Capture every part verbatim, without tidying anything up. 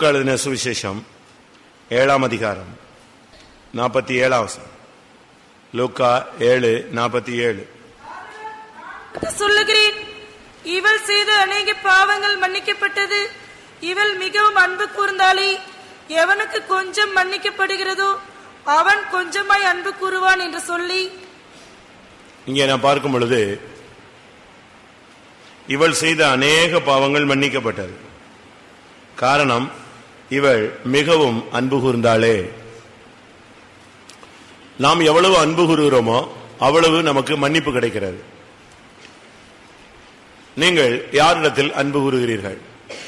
லூக்கா எழுதின சுவிசேஷம் ஏழாம் அதிகாரம் நாற்பத்தி ஏழாம் வசனம். லூக்கா ஏழு நாற்பத்தி ஏழு. சொல்லுகிறேன், இவள் செய்த அநேக பாவங்கள் மன்னிக்கப்பட்டது, இவள் மிகவும் அன்பு கூர்ந்தாலே எவனுக்கு கொஞ்சம் மன்னிக்கப்படுகிறதோ அவன் கொஞ்சமாய் அன்பு கூறுவான் என்று சொல்லி, இங்கே நான் பார்க்கும் பொழுது இவள் செய்த அநேக பாவங்கள் மன்னிக்கப்பட்டது. காரணம், இவள் மிகவும் அன்பு கூர்ந்தாளே. நாம் எவ்வளவு அன்பு கூறுகிறோமோ அவ்வளவு நமக்கு மன்னிப்பு கிடைக்கிறது. நீங்கள் யாரிடத்தில் அன்பு கூறுகிறீர்கள்?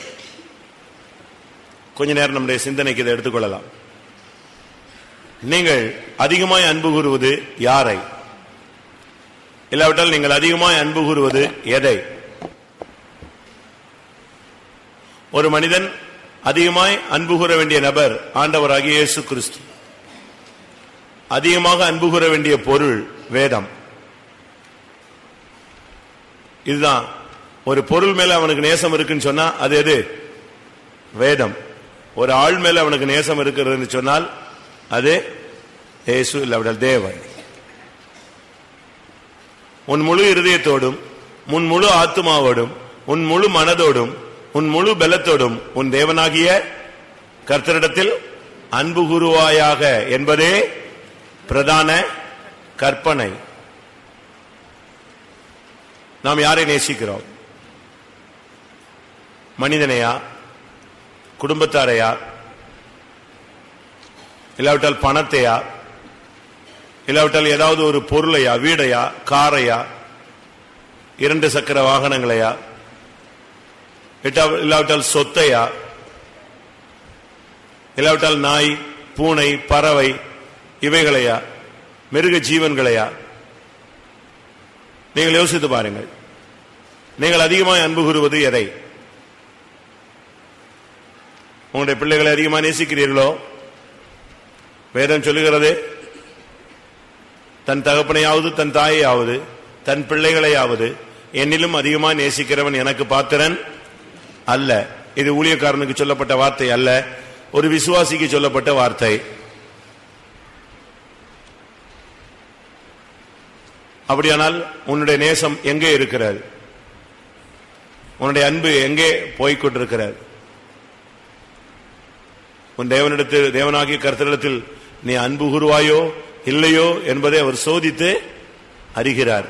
கொஞ்ச நேரம் நம்முடைய சிந்தனைக்கு இதை எடுத்துக்கொள்ளலாம். நீங்கள் அதிகமாய் அன்பு கூறுவது யாரை? இல்லாவிட்டால் நீங்கள் அதிகமாய் அன்பு கூறுவது எதை? ஒரு மனிதன் அதிகமாய் அன்பு கூற வேண்டிய நபர் ஆண்டவராகிய இயேசு கிறிஸ்து. அதிகமாக அன்பு கூற வேண்டிய பொருள் வேதம். இதுதான். ஒரு பொருள் மேல அவனுக்கு நேசம் இருக்குன்னு சொன்னா அது எது? வேதம். ஒரு ஆள் மேல அவனுக்கு நேசம் இருக்கிறதுன்னு சொன்னால் அது இயேசு, இல்லாவிட்டால் தேவன். உன் முழு இருதயத்தோடும், உன் முழு ஆத்துமாவோடும், உன் முழு மனதோடும், உன் முழு பலத்தோடும் உன் தேவனாகிய கர்த்தரிடத்தில் அன்பு கூறுவாயாக என்பதே பிரதான கற்பனை. நாம் யாரை நேசிக்கிறோம்? மனிதனையா? குடும்பத்தாரையா? இல்லாவிட்டால் பணத்தையா? இல்லாவிட்டால் ஏதாவது ஒரு பொருளையா? வீடையா? காரையா? இரண்டு சக்கர வாகனங்களையா? இல்லாவிட்டால் சொத்தையா? இல்லாவிட்டால் நாய், பூனை, பறவை இவைகளையா? மிருக ஜீவன்களையா? நீங்கள் யோசித்து பாருங்கள். நீங்கள் அதிகமாக அன்பு கூறுவது எதை? உங்களுடைய பிள்ளைகளை அதிகமாக நேசிக்கிறீர்களோ? வேதம் சொல்லுகிறது, தன் தகப்பனையாவது தன் தாயையாவது தன் பிள்ளைகளையாவது என்னிலும் அதிகமாக நேசிக்கிறவன் எனக்கு பாத்திரன் அல்ல. இது ஊழியக்காரனுக்கு சொல்லப்பட்ட வார்த்தை அல்ல, ஒரு விசுவாசிக்கு சொல்லப்பட்ட வார்த்தை. அப்படியானால் உன்னுடைய நேசம் எங்கே இருக்கிறது? உன்னுடைய அன்பு எங்கே போய்கொண்டிருக்கிறது? உன் தேவனிடத்தில், தேவனாகிய கர்த்தரிடத்தில் நீ அன்பு கூறுவாயோ இல்லையோ என்பதை அவர் சோதித்து அறிகிறார்.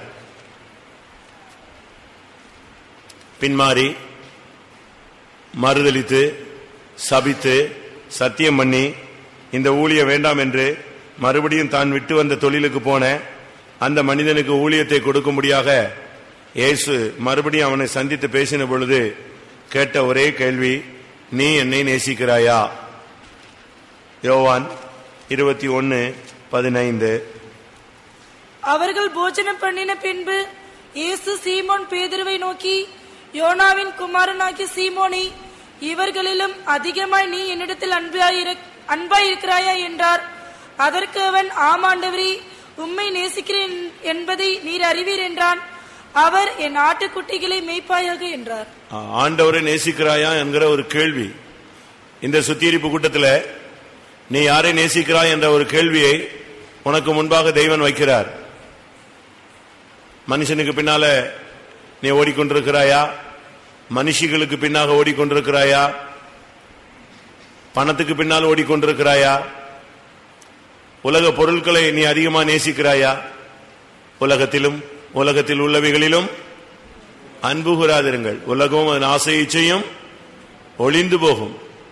பின்மாறி மறுதலித்து சபித்து சத்தியம் பண்ணி இந்த ஊழியம் வேண்டாம் என்று மறுபடியும் தான் விட்டு வந்த தொழிலுக்கு போன அந்த மனிதனுக்கு ஊழியத்தை கொடுக்கும்படியாக இயேசு மறுபடியும் அவனை சந்தித்து பேசின பொழுது கேட்ட ஒரே கேள்வி, நீ என்னை நேசிக்கிறாயா? யோவான் இருபத்தி ஒன்னு பதினைந்து. அவர்கள் போஜனம் பண்ணின பின்பு இயேசு சீமோன் பேதுருவை நோக்கி, யோனாவின் குமாரனாகிய சீமோனி, இவர்களிலும் அதிகமாய் நீ என்னிடத்தில் அன்பாயிருக்கிறாயா என்றார். அதற்கு அவன், ஆமாண்டவரே, உம்மை நேசிக்கிறேன் என்பதை நீர் அறிவீர் என்றான். அவர், என் ஆட்டுக்குட்டிகளை மேய்ப்பாயாக என்றார். ஆண்டவரை நேசிக்கிறாயா என்கிற ஒரு கேள்வி இந்த சுத்திகரிப்பு கூட்டத்தில், நீ யாரை நேசிக்கிறாய் என்ற ஒரு கேள்வியை உனக்கு முன்பாக தெய்வன் வைக்கிறார். மனுஷனுக்கு பின்னால நீ ஓடிக்கொண்டிருக்கிறாயா? மனுஷிகளுக்கு பின்னாக ஓடிக்கொண்டிருக்கிறாயா? பணத்துக்கு பின்னால் ஓடிக்கொண்டிருக்கிறாயா? உலக பொருட்களை நீ அதிகமா நேசிக்கிறாயா? உலகத்திலும் உலகத்தில் உள்ளவைகளிலும் அன்பு கூறாதிருங்கள், உலகம் அதன் ஆசையை செய்யும், ஒளிந்து போகும்.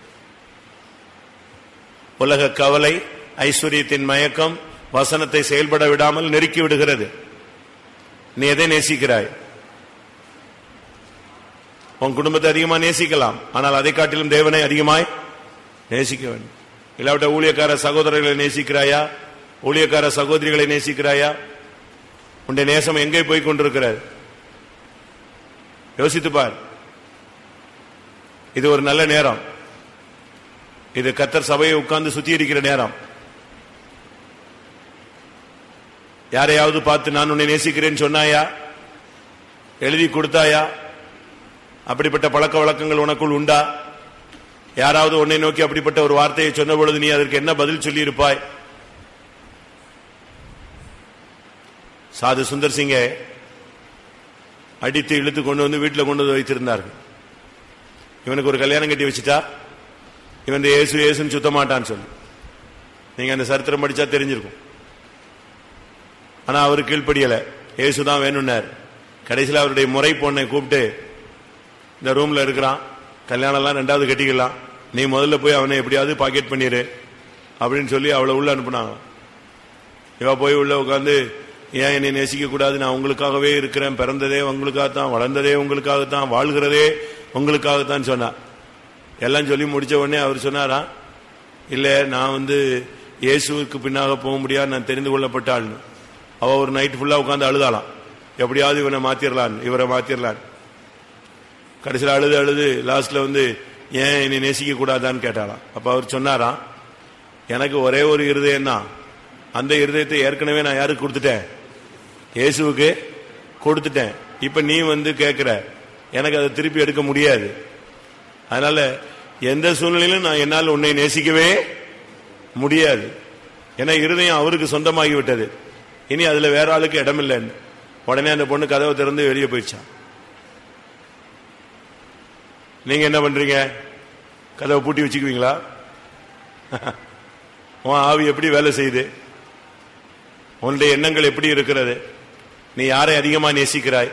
உலக கவலை, ஐஸ்வர்யத்தின் மயக்கம் வசனத்தை செயல்பட விடாமல் நெருக்கி விடுகிறது. நீ எதை நேசிக்கிறாய்? உன் குடும்பத்தை அதிகமாக நேசிக்கலாம், ஆனால் அதை காட்டிலும் தேவனை அதிகமாய் நேசிக்க வேண்டும். இல்லாவிட்ட ஊழியக்கார சகோதரர்களை நேசிக்கிறாயா? ஊழியக்கார சகோதரிகளை நேசிக்கிறாயா? உன்னுடைய நேசம் எங்கே போய் கொண்டிருக்கிறது? யோசித்து பார். இது ஒரு நல்ல நேரம். இது கர்த்தர் சபையை உட்கார்ந்து சுத்தி இருக்கிற நேரம். யாரையாவது பார்த்து நான் உன்னை நேசிக்கிறேன்னு சொன்னாயா? எழுதி கொடுத்தாயா? அப்படிப்பட்ட பழக்க வழக்கங்கள் உனக்குள் உண்டா? யாராவது உன்னை நோக்கி அப்படிப்பட்ட ஒரு வார்த்தையை சொன்ன பொழுது நீ அதற்கு என்ன பதில் சொல்லி இருப்பாய்? சாது சுந்தர் சிங்கை அடித்து இழுத்து கொண்டு வந்து வீட்டில் கொண்டு வந்து வைத்திருந்தார்கள். இவனுக்கு ஒரு கல்யாணம் கட்டி வச்சுட்டா இவன் ஏசு ஏசுன்னு சுத்த மாட்டான்னு சொல்லி நீங்க அந்த சரித்திரம் படிச்சா தெரிஞ்சிருக்கும். ஆனா அவரு கீழ்ப்படியல, ஏசுதான் வேணும்னார். கடைசியில் அவருடைய முறை பொண்ணை கூப்பிட்டு இந்த ரூம்ல இருக்கிறான், கல்யாணம் எல்லாம் ரெண்டாவது கட்டிக்கலாம், நீ முதல்ல போய் அவனை எப்படியாவது பாக்கெட் பண்ணிரு அப்படின்னு சொல்லி அவளை உள்ள அனுப்புனாங்க. இவ போய் உள்ள உட்காந்து, ஏன் என்னை நேசிக்க கூடாது, நான் உங்களுக்காகவே இருக்கிறேன், பிறந்ததே உங்களுக்காகத்தான், வளர்ந்ததே உங்களுக்காகத்தான், வாழ்கிறதே உங்களுக்காகத்தான் சொன்னா. எல்லாம் சொல்லி முடிச்ச உடனே அவர் சொன்னாரா, இல்ல நான் வந்து இயேசுவுக்கு பின்னாக போக முடியாது, நான் தெரிந்து கொள்ளப்பட்டாள்னு. அவ ஒரு நைட் ஃபுல்லா உட்காந்து அழுதாலாம், எப்படியாவது இவனை மாத்திரலான் இவரை மாத்திரலான். கடைசியில் அழுது அழுது லாஸ்ட்ல வந்து ஏன் என்னை நேசிக்க கூடாதான்னு கேட்டாலாம். அப்ப அவர் சொன்னாராம், எனக்கு ஒரே ஒரு இருதயம் தான், அந்த இருதயத்தை ஏற்கனவே நான் யாருக்கு கொடுத்துட்டேன், இயேசுவுக்கு கொடுத்துட்டேன். இப்ப நீ வந்து கேட்கிற, எனக்கு அதை திருப்பி எடுக்க முடியாது. அதனால எந்த சூழ்நிலையிலும் நான் என்னால் உன்னை நேசிக்கவே முடியாது. ஏன்னா இருதயம் அவருக்கு சொந்தமாகி விட்டது, இனி அதுல வேற ஆளுக்கு இடம் இல்லைன்னு. உடனே அந்த பொண்ணு கதவை திறந்து வெளியே போயிடுச்சான். நீங்க என்ன பண்றீங்க? கதவை பூட்டி வச்சுக்குவீங்களா? உன் ஆவி எப்படி வேலை செய்யுது? உன்னுடைய எண்ணங்கள் எப்படி இருக்கிறது? நீ யாரை அதிகமா நேசிக்கிறாய்?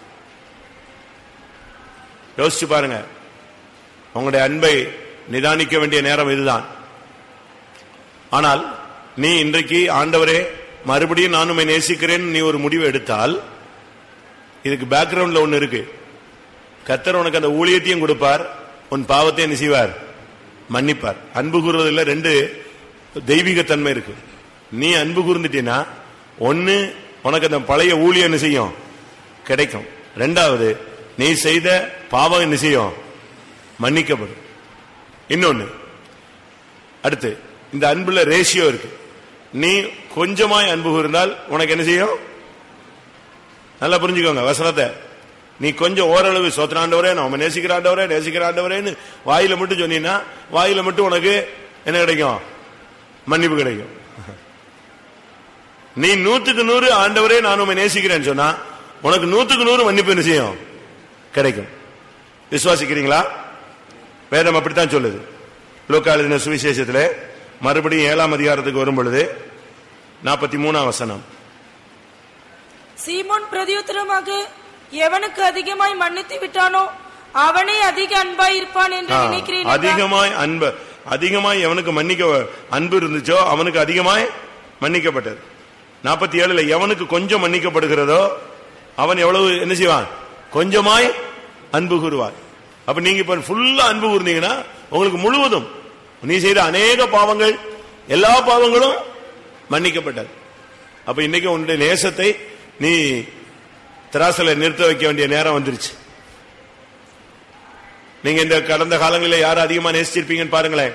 யோசிச்சு பாருங்க. உங்களுடைய அன்பை நிதானிக்க வேண்டிய நேரம் இதுதான். ஆனால் நீ இன்றைக்கு ஆண்டவரே மறுபடியும் நான் உம்மை நேசிக்கிறேன் நீ ஒரு முடிவு எடுத்தால், இதுக்கு பேக்ரவுண்ட்ல ஒன்னு இருக்கு. கர்த்தர் உனக்கு அந்த ஊழியத்தையும் கொடுப்பார், உன் பாவத்தையும் நினைவார், மன்னிப்பார். அன்பு கூறுவதில் ரெண்டு தெய்வீக தன்மை இருக்கு. நீ அன்பு கூர்ந்துட்டீன்னா ஒன்னு உனக்கு அந்த பழைய ஊழியம் என்ன செய்யும், கிடைக்கும். ரெண்டாவது நீ செய்த பாவம் என்ன செய்யும், மன்னிக்கப்படும். இன்னொன்னு அடுத்து இந்த அன்புல ரேஷியோ இருக்கு. நீ கொஞ்சமாய் அன்பு கூர்ந்தால் உனக்கு என்ன செய்யும், நல்லா புரிஞ்சுக்கோங்க வசனத்தை. நீ கொஞ்சம் ஓரளவு சோத்திராண்டவரே நான் நேசிக்கிறாண்டவரே நேசிக்கிறாண்டவரேன்னு வாயில மட்டும் சொன்னீங்கன்னா வாயில மட்டும் உனக்கு என்ன கிடைக்கும், மன்னிப்பு கிடைக்கும். நீ நூத்துக்கு நூறு ஆண்டவரே நான் உண்மை நேசிக்கிறேன்னு சொன்னா உனக்கு நூத்துக்கு நூறு மன்னிப்பு என்ன செய்யும், கிடைக்கும். விசுவாசிக்கிறீங்களா? வேதம் அப்படித்தான் சொல்லுது. லூக்கா எழுதின சுவிசேஷத்துல மறுபடியும் ஏழாம் அதிகாரத்துக்கு வரும் பொழுது நாற்பத்தி மூணாம் வசனம். சீமோன் பிரதியுத்தரமாக, எவனுக்கு அதிகமாய் மன்னித்து விட்டானோ அவனே அதிக அன்பாய் இருப்பான் என்று நினைக்கிறேன். அதிகமாய் அன்பு அதிகமாய் எவனுக்கு மன்னிக்க அன்பு இருந்துச்சோ அவனுக்கு அதிகமாய் மன்னிக்கப்பட்டது. நாற்பத்தி ஏழுல எவனுக்கு கொஞ்சம் மன்னிக்கப்படுகிறதோ அவன் எவ்வளவு என்ன செய்வான், கொஞ்சமாய் அன்பு கூறுவார். அப்ப நீங்க இப்ப ஃபுல்லா அன்பு கூர்ந்தீங்கன்னா உங்களுக்கு முழுவதும் நீ செய்த அநேக பாவங்கள் எல்லா பாவங்களும் மன்னிக்கப்பட்டது. அப்ப இன்னைக்கு உன்னுடைய நேசத்தை நீ திராசல நிறுத்த வைக்க வேண்டிய நேரம் வந்துருச்சு. நீங்க இந்த கடந்த காலங்களில் யாரும் அதிகமா நேசிச்சிருப்பீங்கன்னு பாருங்களேன்.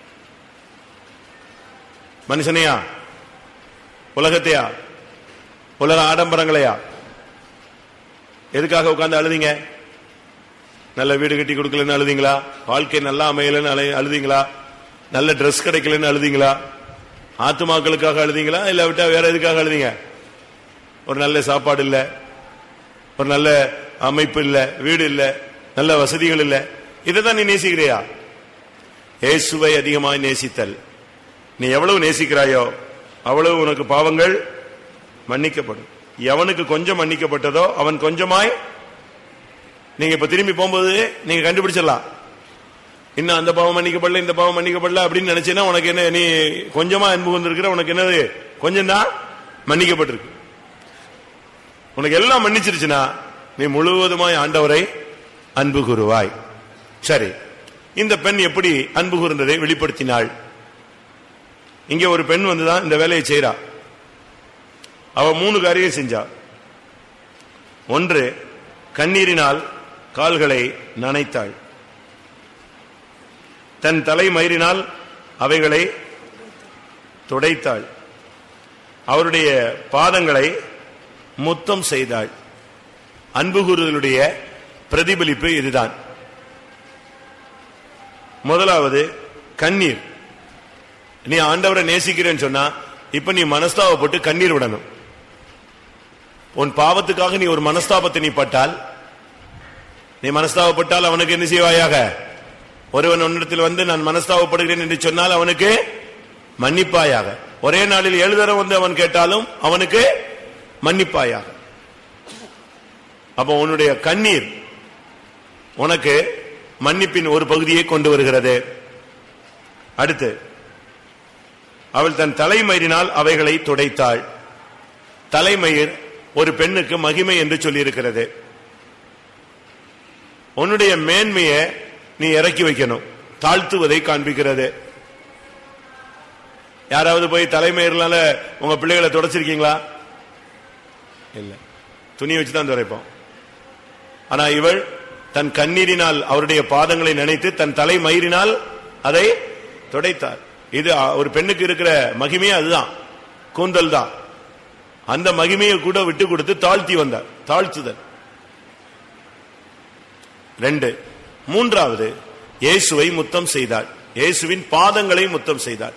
மனுஷனையா, உலகத்தையா, உலக ஆடம்பரங்களையா? எதுக்காக உட்கார்ந்து அழுதீங்க? நல்ல வீடு கட்டி கொடுக்கலன்னு அழுதீங்களா? வாழ்க்கை நல்லா அமையலன்னு அழுதீங்களா? நல்ல டிரெஸ் கிடைக்கலன்னு அழுதீங்களா? ஆத்துமாக்களுக்காக அழுதீங்களா? இல்ல விட்டா வேற எதுக்காக அழுதீங்க? ஒரு நல்ல சாப்பாடு இல்ல, ஒரு நல்ல அமைப்பு இல்ல, வீடு இல்ல, நல்ல வசதிகள் இல்ல, இதைதான் நீ நேசிக்கிறியா? இயேசுவை அதிகமாய் நேசித்தல். நீ எவ்வளவு நேசிக்கிறாயோ அவ்வளவு உனக்கு பாவங்கள் மன்னிக்கப்படும். எவனுக்கு கொஞ்சம் மன்னிக்கப்பட்டதோ அவன் கொஞ்சமாய். நீங்க இப்ப திரும்பி போகும்போது நீங்க கண்டுபிடிச்சிடலாம், இன்னும் அந்த பாவம் மன்னிக்கப்படல இந்த பாவம் மன்னிக்கப்படல அப்படின்னு நினைச்சேன்னா உனக்கு என்ன, நீ கொஞ்சமா அன்பு வந்திருக்கிற, உனக்கு என்னது கொஞ்சம் தான் மன்னிக்கப்பட்டிருக்கு. உனக்கு எல்லாம் மன்னிச்சிருச்சுன்னா நீ முழுவதுமாய் ஆண்டவரை அன்பு கூறுவாய். சரி, இந்த பெண் எப்படி அன்பு கூர்ந்ததை வெளிப்படுத்தினாள்? இங்க ஒரு பெண் வந்துதான் இந்த வேலையை செய்யறா. அவ மூணு காரியம் செஞ்சா. ஒன்று, கண்ணீரினால் கால்களை நனைத்தாள். தன் தலை மயிரினால் அவைகளை துடைத்தாள். அவருடைய பாதங்களை முத்தம் செய்தாள். அன்பு கூறுதலுடைய பிரதிபலிப்பு இதுதான். முதலாவது கண்ணீர். நீ ஆண்டவரை நேசிக்கிறேன்னு சொன்னா இப்ப நீ மனஸ்தாபப்பட்டு கண்ணீர் விடணும். உன் பாவத்துக்காக நீ ஒரு மனஸ்தாபத்தை நீ பட்டால், நீ மனஸ்தாபப்பட்டால் அவனுக்கு என்ன செய்வாயாக? ஒருவன் உன்னிடத்தில் வந்து நான் மனஸ்தாபப்படுகிறேன் என்று சொன்னால் அவனுக்கு மன்னிப்பாயாக. ஒரே நாளில் ஏழு தரம் வந்து அவன் கேட்டாலும் அவனுக்கு மன்னிப்பாயாக. அப்போ உன்னுடைய கண்ணீர் உனக்கு மன்னிப்பின் ஒரு பகுதியை கொண்டு வருகிறது. அடுத்து, அவள் தன் தலைமயிரினால் அவைகளை துடைத்தாள். தலைமயிர் ஒரு பெண்ணுக்கு மகிமை என்று சொல்லியிருக்கிறது. உன்னுடைய மேன்மையை நீ இறக்கி வைக்கணும், தாழ்த்துவதை காண்பிக்கிறது. யாராவது போய் தலைமயிர்னால உங்க பிள்ளைகளை துடைச்சிருக்கீங்களா? இல்ல, துணி வச்சுதான் துடைப்போம். ஆனா இவள் தன் கண்ணீரினால் அவருடைய பாதங்களை நினைத்து தன் தலைமயிரினால் அதை துடைத்தார். இது ஒரு பெண்ணுக்கு இருக்கிற மகிமையே அதுதான், கூந்தல் தான். அந்த மகிமையை கூட விட்டு கொடுத்து தாழ்த்தி வந்தார், தாழ்த்துதல். ரெண்டு, மூன்றாவது இயேசுவை முத்தம் செய்தார். இயேசுவின் பாதங்களை முத்தம் செய்தார்.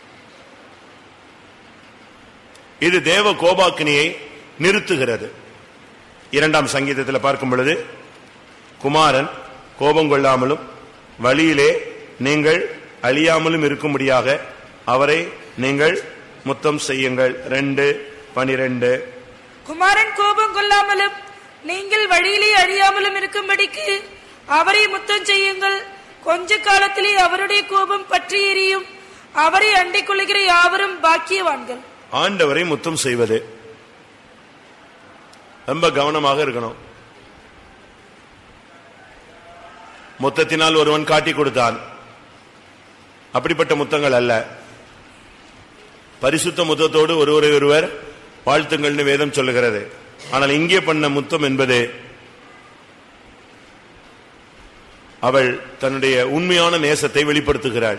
இது தேவ கோபாக்கினியை நிறுத்துகிறது. இரண்டாம் சங்கீதத்தில் பார்க்கும் பொழுது, குமாரன் கோபம் கொள்ளாமலும் வழியிலே நீங்கள் அழியாமலும் இருக்கும்படியாக அவரை நீங்கள் முத்தம் செய்யுங்கள். ரெண்டு பனிரெண்டு. குமாரன் கோபம் கொள்ளாமலும் நீங்கள் வழியிலே அழியாமலும் இருக்கும்படிக்கு அவரை முத்தம் செய்யுங்கள். கொஞ்ச காலத்திலே அவருடைய கோபம் பற்றி எரியும். அவரை அண்டிக் கொள்கிற யாவரும் பாக்கியவான்கள். ஆண்டவரை முத்தம் செய்வது ரொம்ப கவனமாக இருக்கணும். முத்தத்தினால் ஒருவன் காட்டி கொடுத்தான், அப்படிப்பட்ட முத்தங்கள் அல்ல. பரிசுத்த முத்தத்தோடு ஒருவரை ஒருவர் வாழ்த்துங்கள்னு வேதம் சொல்லுகிறது. ஆனால் இங்கே பண்ண முத்தம் என்பது அவள் தன்னுடைய உண்மையான நேசத்தை வெளிப்படுத்துகிறாள்.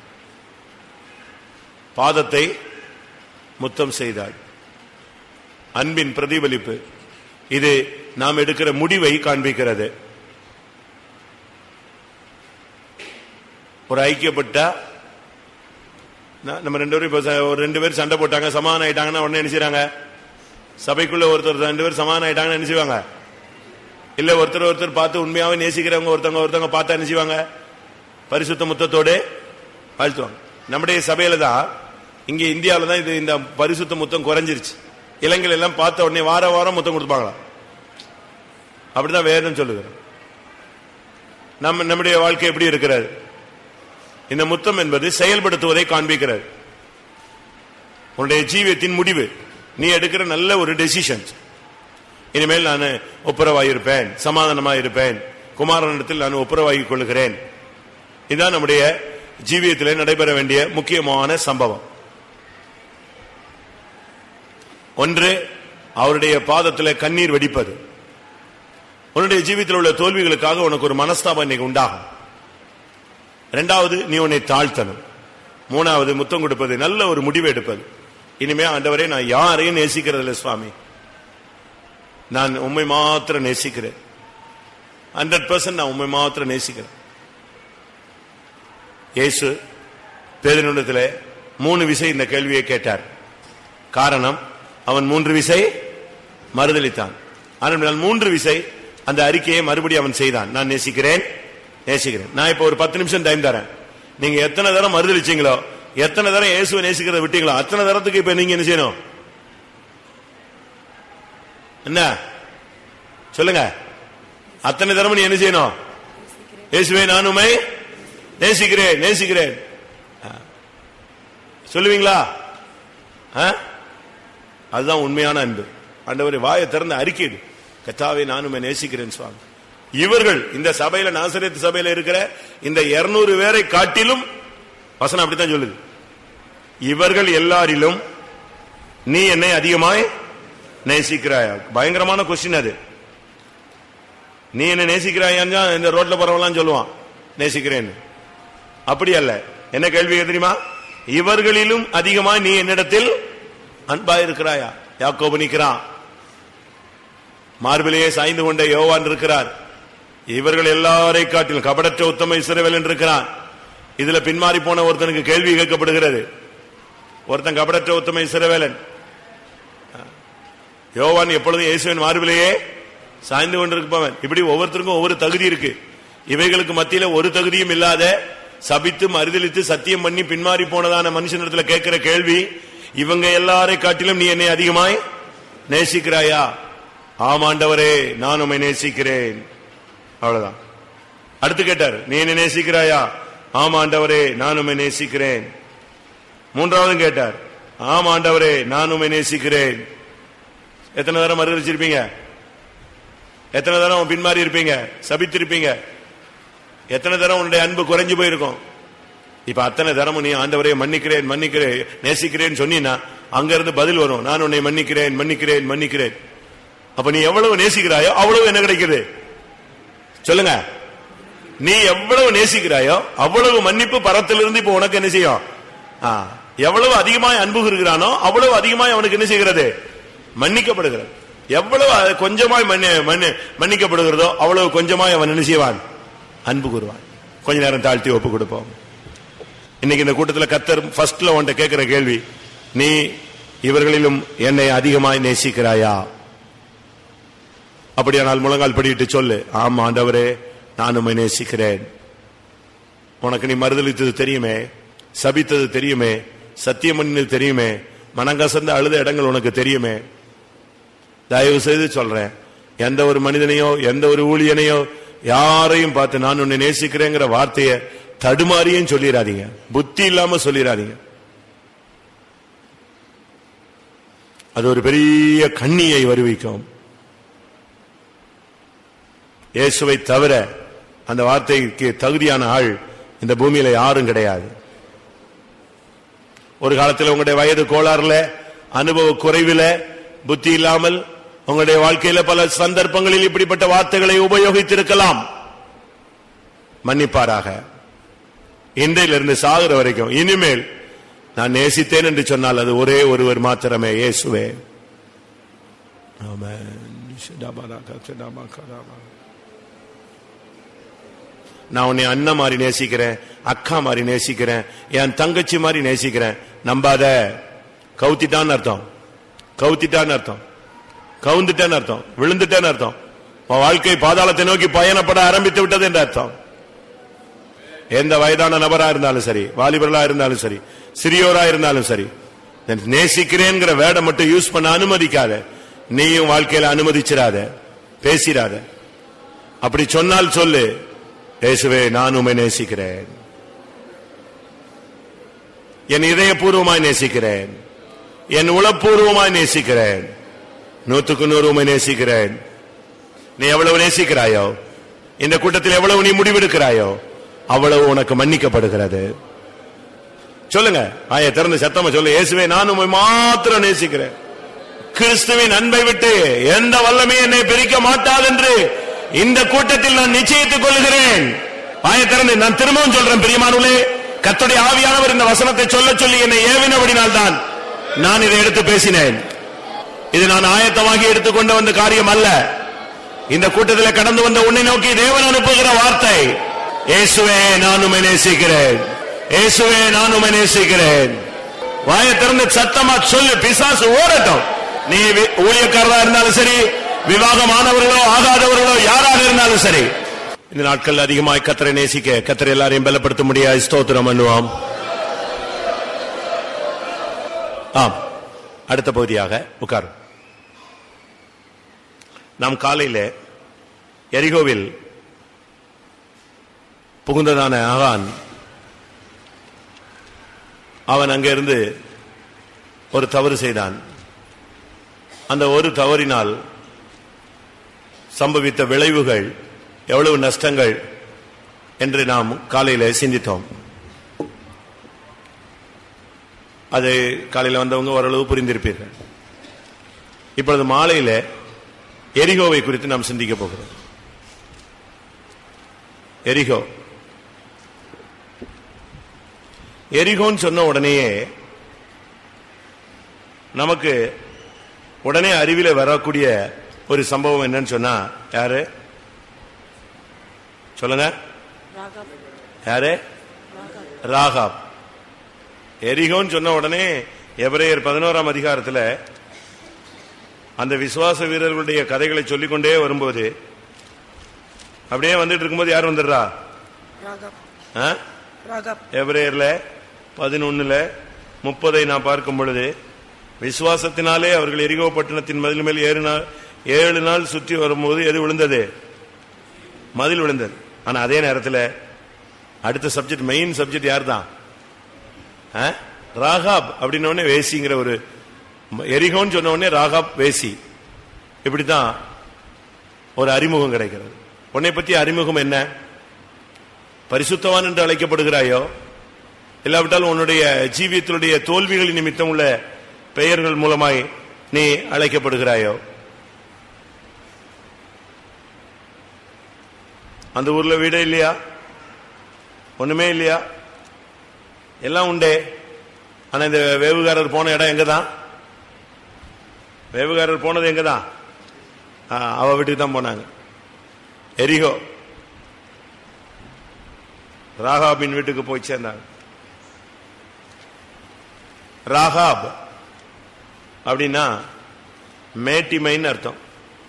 பாதத்தை முத்தம் செய்தாள். அன்பின் பிரதிபலிப்பு. இது நாம் எடுக்கிற முடிவை காண்பிக்கிறது. ஒரு ஐக்கியப்பட்ட நம்ம ரெண்டு பேரும் ஒரு ரெண்டு பேரும் சண்டை போட்டாங்க, சமாதானம் ஆயிட்டாங்கன்னா உடனே என்ன செய்றாங்க? சபைக்குள்ள ஒருத்தர் ரெண்டு பேரும் சமாதானம் ஆயிட்டாங்கன்னா என்ன செய்வாங்க? இல்ல ஒருத்தர் ஒருத்தர் பார்த்து உண்மையாவே நேசிக்கிறவங்க ஒருத்தவங்க ஒருத்தவங்க பார்த்தா என்ன செய்வாங்க? பரிசுத்த முத்தத்தோடு வாழ்த்துவாங்க. நம்முடைய சபையில தான், இங்க இந்தியாவில தான் இது இந்த பரிசுத்த முத்தம் குறைஞ்சிருச்சு. இளைஞர்கள் எல்லாம் பார்த்த உடனே வார வாரம் முத்தம் கொடுப்பாங்களா? அப்படிதான் வேதம் சொல்லுகிறோம். நம்ம நம்முடைய வாழ்க்கை எப்படி இருக்கிறது? இந்த முத்தம் என்பது செயல்படுத்துவதை காண்பிக்கிறது. உன்னுடைய ஜீவியத்தின் முடிவு, நீ எடுக்கிற நல்ல ஒரு டெசிஷன். இனிமேல் நான் ஒப்புரவாயிருப்பேன், சமாதானமாயிருப்பேன், குமாரனிடத்தில் நான் ஒப்புரவாகிக் கொள்கிறேன். இதுதான் நம்முடைய ஜீவியத்தில் நடைபெற வேண்டிய முக்கியமான சம்பவம். ஒன்று, அவருடைய பாதத்தில் கண்ணீர் வெடிப்பது. உன்னுடைய ஜீவியத்தில் உள்ள தோல்விகளுக்காக உனக்கு ஒரு மனஸ்தாபம் இன்னைக்கு உண்டாகும். இரண்டாவது, நீ உன்னை தாழ்த்தணும். மூணாவது, முத்தம் கொடுப்பது, நல்ல ஒரு முடிவு எடுப்பது. இனிமே ஆண்டவரே, நான் யாரையும் நேசிக்கிறது இல்லை சுவாமி, நான் உண்மை மாத்திரம் நேசிக்கிறேன், ஹண்ட்ரட் பர்சன்ட் நான் உண்மை மாத்திரம் நேசிக்கிறேன். இயேசு பேதுருவிடத்தில் மூணு விசை இந்த கேள்வியை கேட்டார். காரணம், அவன் மூன்று விசை மறுதலித்தான். ஆனால் மூன்று விசை அந்த அறிக்கையை மறுபடியும் அவன் செய்தான். நான் நேசிக்கிறேன் நேசிக்கிறேன். நான் இப்ப ஒரு பத்து நிமிஷம் டைம் தரேன். நீங்க எத்தனை தரம் மறுதலிச்சீங்களோ, எத்தனை தரம் இயேசுவை நேசிக்கிறத விட்டீங்களோ, அத்தனை தரத்துக்கு இப்ப நீங்க என்ன செய்யணும்? என்ன சொல்லுங்க? அத்தனை தரம் நீ என்ன செய்யணும்? இயேசுவே, நான் உம்மை நேசிக்கிறேன் நேசிக்கிறேன் சொல்லுவீங்களா? அதுதான் உண்மையான அன்பு. ஆண்டவரே, வாயை திறந்த அறிக்கையிடு, கர்த்தாவே, நான் உம்மை நேசிக்கிறேன் சுவாமி. இவர்கள் இந்த சபையில, நாசரேத்து சபையில இருக்கிற இந்த இருநூறு பேரை காட்டிலும் வசனம் அப்படித்தான் சொல்லுது. இவர்கள் எல்லாரிலும் நீ என்னை அதிகமாய் நேசிக்கிறாயா? பயங்கரமான கொஸ்டின் அது. நீ என்ன நேசிக்கிறாயா? இந்த ரோட்ல போறவெல்லாம் சொல்லுவான் நேசிக்கிறேன். அப்படி அல்ல. என்ன கேள்வி தெரியுமா? இவர்களிலும் அதிகமாய் நீ என்னிடத்தில் அன்பா இருக்கிறாயா? யாக்கோபு நிற்கிறான், மார்பிலேயே சாய்ந்து கொண்ட யோவான் இருக்கிறார். இவர்கள் எல்லாரை காட்டிலும் கபடற்ற உத்தம இஸ்ரவேல் இருக்கிறான். இதுல பின்மாறி போன ஒருத்தனுக்கு கேள்வி கேட்கப்படுகிறது. ஒருத்தன் கபடற்ற உத்தம இஸ்ரவேலன். யோவான் எப்பொழுதும் இயேசுவின் மார்பிலேயே சாய்ந்து கொண்டிருப்பவன். இப்படி ஒவ்வொருத்தருக்கும் ஒவ்வொரு தகுதி இருக்கு. இவைகளுக்கு மத்தியில ஒரு தகுதியும் இல்லாத சபித்து மறுதலித்து சத்தியம் பண்ணி பின்மாறி போனதான மனுஷனிடத்துல கேட்கிற கேள்வி, இவங்க எல்லாரை காட்டிலும் நீ என்னை அதிகமாய் நேசிக்கிறாயா? ஆமாண்டவரே, நான் உம்மை நேசிக்கிறேன். அவ்வளவுதான். அடுத்து கேட்டார், நீ என்னை நேசிக்கிறாயா? ஆமாண்டவரே, நான் உம்மை நேசிக்கிறேன். மூன்றாவது கேட்டார், ஆமாண்டவரே, நான் உம்மை நேசிக்கிறேன். எத்தனை தரம் மறுதலிச்சிருப்பீங்க? எத்தனை தரம் பின்மாறி இருப்பீங்க? சபித்திருப்பீங்க? எத்தனை தரம் உன்னுடைய அன்பு குறைஞ்சு போயிருக்கும்? இப்ப அத்தனை தரமும் நீ ஆண்டவரே மன்னிக்கிறேன் மன்னிக்கிறேன் நேசிக்கிறேன்னு சொன்னீன்னா அங்க இருந்து பதில் வரும், நான் உன்னை மன்னிக்கிறேன் மன்னிக்கிறேன் மன்னிக்கிறேன். அப்ப நீ எவ்வளவு நேசிக்கிறாயோ அவ்வளவு என்ன கிடைக்குது சொல்லுங்க? நீ எவ்வளவு நேசிக்கிறாயோ அவ்வளவு மன்னிப்பு பரத்திலிருந்து இப்ப உனக்கு என்ன செய்யும்? எவ்வளவு அதிகமாய் அன்பு இருக்கிறானோ அவ்வளவு அதிகமாய் அவனுக்கு என்ன செய்கிறது? மன்னிக்கப்படுகிறது. எவ்வளவு கொஞ்சமாய் மன்னிக்கப்படுகிறதோ அவ்வளவு கொஞ்சமாய் அவன் என்ன செய்வான்? அன்பு கூறுவான். கொஞ்ச நேரம் தாழ்த்தி ஒப்பு கொடுப்போம். இன்னைக்கு இந்த கூட்டத்தில் கர்த்தர் ஃபர்ஸ்ட்ல உன்கிட்ட கேட்கிற கேள்வி, நீ இவர்களிலும் என்னை அதிகமாய் நேசிக்கிறாயா? அப்படியானால் முழங்கால் படிட்டு சொல்லு, ஆமா ஆண்டவரே, நான் உம்மை நேசிக்கிறேன். உனக்கு நீ மறுதலித்தது தெரியுமே, சபித்தது தெரியுமே, சத்தியம் பண்ணினது தெரியுமே, மனங்கசந்த அழுத இடங்கள் உனக்கு தெரியுமே. தயவு செய்து சொல்றேன், எந்த ஒரு மனிதனையோ எந்த ஒரு ஊழியனையோ யாரையும் பார்த்து நான் உன்னை நேசிக்கிறேங்கிற வார்த்தையை தடுமாறியும் சொல்லிடாதீங்க, புத்தி இல்லாம சொல்லிடாதீங்க. அது ஒரு பெரிய கண்ணியை வருவிக்கும். இயேசுவை தவிர அந்த வார்த்தைக்கு தகுதியான ஆள் இந்த பூமியில யாரும் கிடையாது. ஒரு காலத்தில் உங்களுடைய வயது கோளாறுல, அனுபவ குறைவில, புத்தி இல்லாமல் உங்களுடைய வாழ்க்கையில பல சந்தர்ப்பங்களில் இப்படிப்பட்ட வார்த்தைகளை உபயோகித்திருக்கலாம். மன்னிப்பாராக. இன்றையிலிருந்து சாகுற வரைக்கும் இனிமேல் நான் நேசித்தேன் என்று சொன்னால் அது ஒரே ஒருவர் மாத்திரமே, இயேசுவே. நான் உன்னை அண்ணன் மாதிரி நேசிக்கிறேன், அக்கா மாதிரி நேசிக்கிறேன், என் தங்கச்சி மாதிரி நேசிக்கிறேன். நம்பாத. கவுத்திட்டான்னு அர்த்தம். கவுத்திட்டான்னு அர்த்தம் கவுந்துட்டேன்னு அர்த்தம். விழுந்துட்டேன்னு அர்த்தம். வாழ்க்கை பாதாளத்தை நோக்கி பயணப்பட ஆரம்பித்து விட்டது என்ற அர்த்தம். எந்த வயதான நபரா இருந்தாலும் சரி, வாலிபர்களா இருந்தாலும் சரி, சிறியோரா இருந்தாலும் சரி, நேசிக்கிறேங்கிற வேர்டை மட்டும் யூஸ் பண்ண அனுமதிக்காத. நீயும் வாழ்க்கையில அனுமதிச்சிடாத, பேசிடாத. அப்படி சொன்னால் சொல்லு, இயேசுவே, நான் உம்மை நேசிக்கிறேன், என் இதயபூர்வமாய் நேசிக்கிறேன், என் உளப்பூர்வமாய் நேசிக்கிறேன், நூற்றுக்கு நூறு உம்மை நேசிக்கிறேன். நீ எவ்வளவு நேசிக்கிறாயோ, இந்த கூட்டத்தில் எவ்வளவு நீ முடிவெடுக்கிறாயோ அவ்வளவு உனக்கு மன்னிக்கப்படுகிறது. சொல்லுங்க, ஆய திறந்து சத்தமா சொல்லு, இயேசுவே, நான் உம்மை மாத்திரம் நேசிக்கிறேன். கிறிஸ்துவின் அன்பை விட்டு எந்த வல்லமே என்னை பிரிக்க மாட்டாது என்று இந்த கூட்டத்தில் நான் நிச்சயித்துக் கொள்கிறேன். ஆய திறந்து நான் திரும்பவும் சொல்றேன், பிரியமானவர்களே, கர்த்தருடைய ஆவியானவர் இந்த வசனத்தை சொல்ல சொல்லி என்னை ஏவினபடினால் தான் நான் இதை எடுத்து பேசினேன். இது நான் ஆயத்தமாகி எடுத்துக்கொண்டு வந்த காரியம் அல்ல. இந்த கூட்டத்தில் கடந்து வந்த உன்னை நோக்கி தேவன் அனுப்புகிற வார்த்தை, இயேசுவே, நான் உம்மை நேசிக்கிறேன், இயேசுவே, நான் உம்மை நேசிக்கிறேன். வாயை திறந்து சத்தமா சொல்லு, பிசாசு ஓடட்டும். நீ ஊழியக்காரரா இருந்தாலும் சரி, விவாகமானவர்களோ ஆகாதவர்களோ யாராக இருந்தாலும் சரி, இந்த நாட்கள் அதிகமாய் கர்த்தரை நேசிக்க கர்த்தர் எல்லாரையும் பலப்படுத்த முடியாது. ஸ்தோத்திரம் பண்ணுவோம். ஆம், அடுத்த பகுதியாக உட்கார். நாம் காலையில் எரிகோவில் புகுந்ததான ஆகான், அவன் அங்கிருந்து ஒரு தவறு செய்தான். அந்த ஒரு தவறினால் சம்பவித்த விளைவுகள், எவ்வளவு நஷ்டங்கள் என்று நாம் காலையில் சிந்தித்தோம். அது காலையில் வந்தவங்க ஓரளவு புரிந்திருப்பீர்கள். இப்பொழுது மாலையில் எரிகோவை குறித்து நாம் சிந்திக்க போகிறோம். எரிகோ எரிகோன்னு சொன்ன உடனேயே நமக்கு உடனே அறிவில வரக்கூடிய ஒரு சம்பவம் என்னன்னு சொன்னா, யாரு சொல்லுங்க? யாரு? ராகாப். எரிகோன்னு சொன்ன உடனே எபிரேயர் பதினோராம் அதிகாரத்தில் அந்த விசுவாச வீரர்களுடைய கதைகளை சொல்லிக்கொண்டே வரும்போது அப்படியே வந்துட்டு இருக்கும்போது யார் வந்துடுறா? எபிரேயர்ல பதினொன்னுல முப்பதை நான் பார்க்கும் பொழுது, விசுவாசத்தினாலே அவர்கள் எரிகோ பட்டணத்தின் மதில் மேல் ஏழு நாள் ஏழு நாள் சுற்றி வரும்போது எது விழுந்தது? மதில் விழுந்தது. ஆனா அதே நேரத்தில் அடுத்த சப்ஜெக்ட், மெயின் சப்ஜெக்ட் யார் தான்? ராகாப். அப்படின்ன வேசிங்கிற ஒரு, எரிகோன்னு சொன்ன உடனே ராகாப் வேசி. இப்படித்தான் ஒரு அறிமுகம் கிடைக்கிறது. உன்னை பற்றி அறிமுகம் என்ன? பரிசுத்தவான் என்று அழைக்கப்படுகிறாயோ, இல்லாவிட்டால் உன்னுடைய ஜீவியத்தினுடைய தோல்விகளின் நிமித்தம் உள்ள பெயர்கள் மூலமாய் நீ அழைக்கப்படுகிறாயோ? அந்த ஊர்ல வீடே இல்லையா? ஒண்ணுமே இல்லையா? எல்லாம் உண்டே. ஆனா இந்த வேவுகாரர் போன இடம் எங்கதான்? வேவுகாரர் போனது எங்கதான்? அவ வீட்டுக்கு தான் போனாங்க. எரிகோ. ராகாபின் வீட்டுக்கு போய் சேர்ந்தாங்க. ராகாப் அப்படின்னா மேட்டிமைன்னு அர்த்தம்.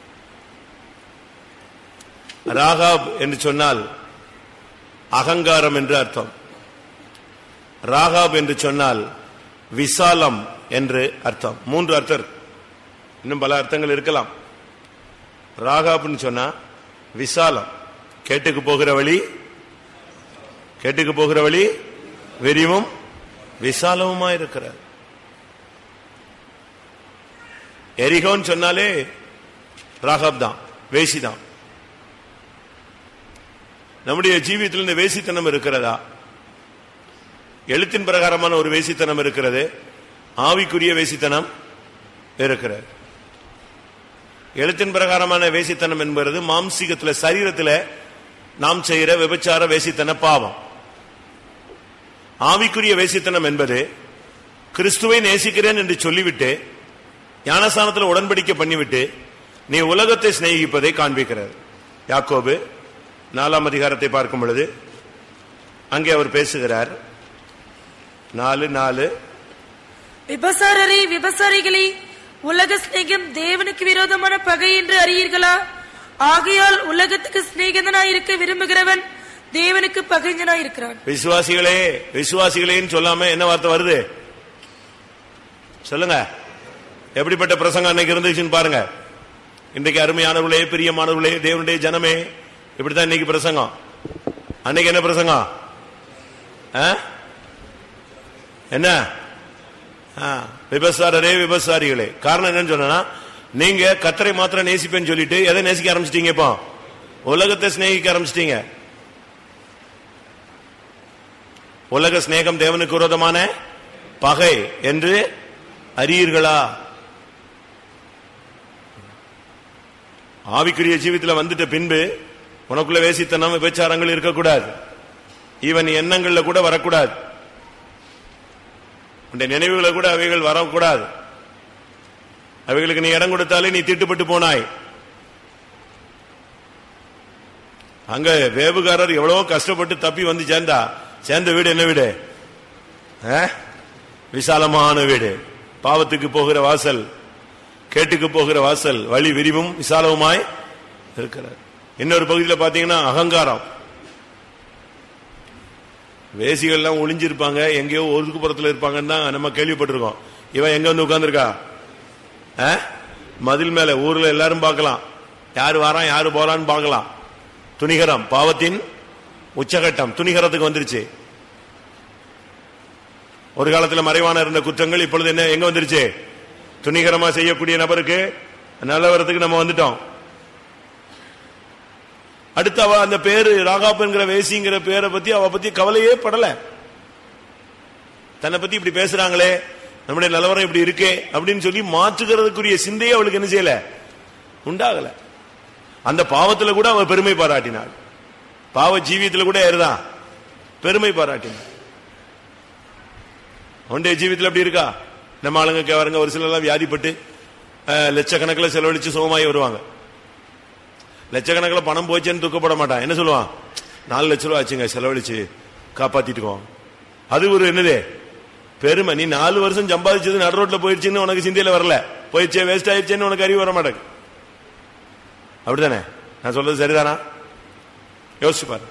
ராகாப் என்று சொன்னால் அகங்காரம் என்று அர்த்தம். ராகாப் என்று சொன்னால் விசாலம் என்று அர்த்தம். மூன்று அர்த்தம், இன்னும் பல அர்த்தங்கள் இருக்கலாம். ராகாப்னு சொன்னா விசாலம், கேட்டுக்கு போகிற வழி, கேட்டுக்கு போகிற வழி விரிவும் விசாலமுமா இருக்கிறார். எரிகோன்னு சொன்னாலே ராகாப் தான், வேசி தான். நம்முடைய ஜீவியத்தில் இந்த வேசித்தனம் இருக்கிறதா? எழுத்தின் பிரகாரமான ஒரு வேசித்தனம் இருக்கிறது, ஆவிக்குரிய வேசித்தனம் இருக்கிறது. எழுத்தின் பிரகாரமான வேசித்தனம் என்பது மாம்சீகத்தில், சரீரத்தில் நாம் செய்கிற விபச்சார வேசித்தன பாவம். ஆவிக்குரிய வேசித்தனம் என்பது கிறிஸ்துவை நேசிக்கிறேன் என்று சொல்லிவிட்டு ஞானஸ்தானத்தில் உடன்படிக்கை பண்ணிவிட்டு நீ உலகத்தை சிநேகிப்பதை காண்பிக்கிறது. யாக்கோபு நாலாம் அதிகாரத்தை பார்க்கும் பொழுது அங்கே அவர் பேசுகிறார். நாலு நாலு விபசாரரே, விபசாரிகளே, உலக சிநேகம் தேவனுக்கு விரோதமான பகை என்று அறியீர்களா? ஆகையால் உலகத்துக்கு சிநேகிதனாயிருக்க விரும்புகிறவன் தேவனுக்கு பகைஞனாயிருக்கிறான். விசுவாசிகளே, விசுவாசிகளேன்னு சொல்லாம என்ன வார்த்தை வருது சொல்லுங்க? எப்படிப்பட்ட பிரசங்கம் அன்னைக்கு இருந்துச்சுன்னு பாருங்க. இன்றைக்கு அருமையானவர்களே, பிரியமானவர்களே, தேவனுடைய ஜனமே, இப்படித்தான் இன்னைக்கு பிரசங்கம். அன்னைக்கு என்ன பிரசங்கம்? என்ன? விபசாரரே, விபசாரிகளே. காரணம் என்னன்னு சொன்னா, நீங்க கர்த்தரை மாத்திரம் நேசிப்பேன்னு சொல்லிட்டு எதை நேசிக்க ஆரம்பிச்சிட்டீங்க? இப்போ உலகத்தை சிநேகிக்க ஆரம்பிச்சிட்டீங்க. உலக சிநேகம் தேவனுக்கு விரோதமான பகை என்று அறியீர்களா? ஆவிக்குரிய ஜீவித்தில் வந்துட்ட பின்பு உனக்குள்ள வேசித்தனம், விபச்சாரங்கள் இருக்கக்கூடாது. ஈவன் எண்ணங்கள்ல கூட வரக்கூடாது. உன்னுடைய நினைவுகளை கூட அவைகள் வரக்கூடாது. அவைகளுக்கு நீ இடம் கொடுத்தாலே நீ தீட்டுப்பட்டு போனாய். அங்க வேவுகாரர் எவ்வளவோ கஷ்டப்பட்டு தப்பி வந்து சேர்ந்தா, சேர்ந்த வீடு என்ன வீடு? விசாலமான வீடு. பாவத்துக்கு போகிற வாசல், கேட்டுக்கு போகிற வாசல், வழி விரிவும் விசாலவுமாய் இருக்கிறார். இன்னொரு பகுதியில் பாத்தீங்கன்னா அகங்காரம். வேசிகள்லாம் ஒளிஞ்சிருப்பாங்க, எங்கேயோ ஒதுக்குப்புறத்தில் இருப்பாங்கன்னு தான் நம்ம கேள்விப்பட்டிருக்கோம். இவன் எங்க வந்து உட்கார்ந்துருக்கா? மதில் மேல, ஊர்ல எல்லாரும் பார்க்கலாம், யாரு வாரான் யாரு போறான்னு பார்க்கலாம். துணிகரம், பாவத்தின் உச்சகட்டம் துணிகரத்துக்கு வந்துருச்சு. ஒரு காலத்தில் மறைவான இருந்த குற்றங்கள் இப்பொழுது என்ன எங்க வந்துருச்சு? துணிகரமா செய்யக்கூடிய நபருக்கு நல்லவரத்துக்கு நம்ம வந்துட்டோம். அடுத்து அவ அந்த பேரு ராகாப்ங்கிற வேசிங்கிற பேரை பத்தி அவ பத்தி கவலையே படல. தன்னை பத்தி இப்படி பேசுறாங்களே, நம்முடைய நிலவரம் இப்படி இருக்கே அப்படின்னு சொல்லி மாற்றுகிறதுக்குரிய சிந்தையே அவளுக்கு என்ன செய்யல, உண்டாகல. அந்த பாவத்துல கூட அவ பெருமை பாராட்டினாள். பாவ ஜீவியத்துல கூட ஏறுதான் பெருமை பாராட்டினாள். உன்னுடைய ஜீவியத்தில் அப்படி இருக்கா? நம்ம ஆளுங்க வரங்க ஒரு சில எல்லாம் வியாதிப்பட்டு லட்சக்கணக்கில் செலவழிச்சு சுகமாயி வருவாங்க. லட்சக்கணக்கில் பணம் போச்சேன்னு துக்கப்பட மாட்டான். என்ன சொல்லுவான்? நாலு லட்ச ரூபா ஆச்சுங்க, செலவழிச்சு காப்பாத்திட்டுக்கோம். அது ஒரு என்னது பெருமை. நீ நாலு வருஷம் சம்பாதிச்சது நடு ரோட்ல போயிடுச்சுன்னு உனக்கு சிந்தையில வரல, போயிடுச்சே வேஸ்ட் ஆயிடுச்சேன்னு உனக்கு அறிவு வர மாட்டேங்குது. அப்படித்தானே? நான் சொல்றது சரிதானா? யோசிச்சு பாரு.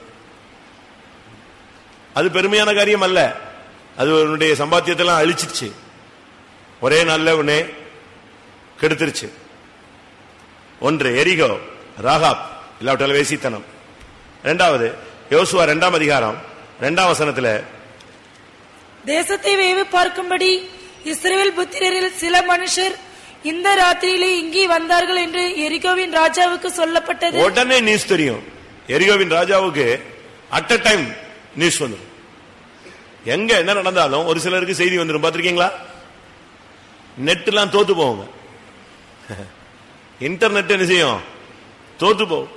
அது பெருமையான காரியம் அல்ல. அது உன்னுடைய சம்பாத்தியத்தெல்லாம் அழிச்சிருச்சு, ஒரே நாள்ல உன்னை கெடுத்துருச்சு. ஒன்று எரிகோ, ராகாப் இல்லாவிட்டால் வேசித்தனம். இரண்டாவது யோசுவா இரண்டாம் அதிகாரம் இரண்டாம் வசனத்துல, தேசத்தை வேவு பார்க்கும்படி இஸ்ரவேல் புத்திரரில் சில மனுஷர் இந்த ராத்திரியிலே இங்கே வந்தார்கள் என்று எரிகோவின் ராஜாவுக்கு சொல்லப்பட்டது. உடனே நியூஸ் தெரியும். எரிகோவின் ராஜாவுக்கு அட் அ டைம் நியூஸ் வந்துடும். எங்க என்ன நடந்தாலும் ஒரு சிலருக்கு செய்தி வந்துடும். பாத்திருக்கீங்களா? நெட் எல்லாம் தோத்து போவாங்க. இன்டர்நெட் என்ன செய்யும்? தோத்து போகும்.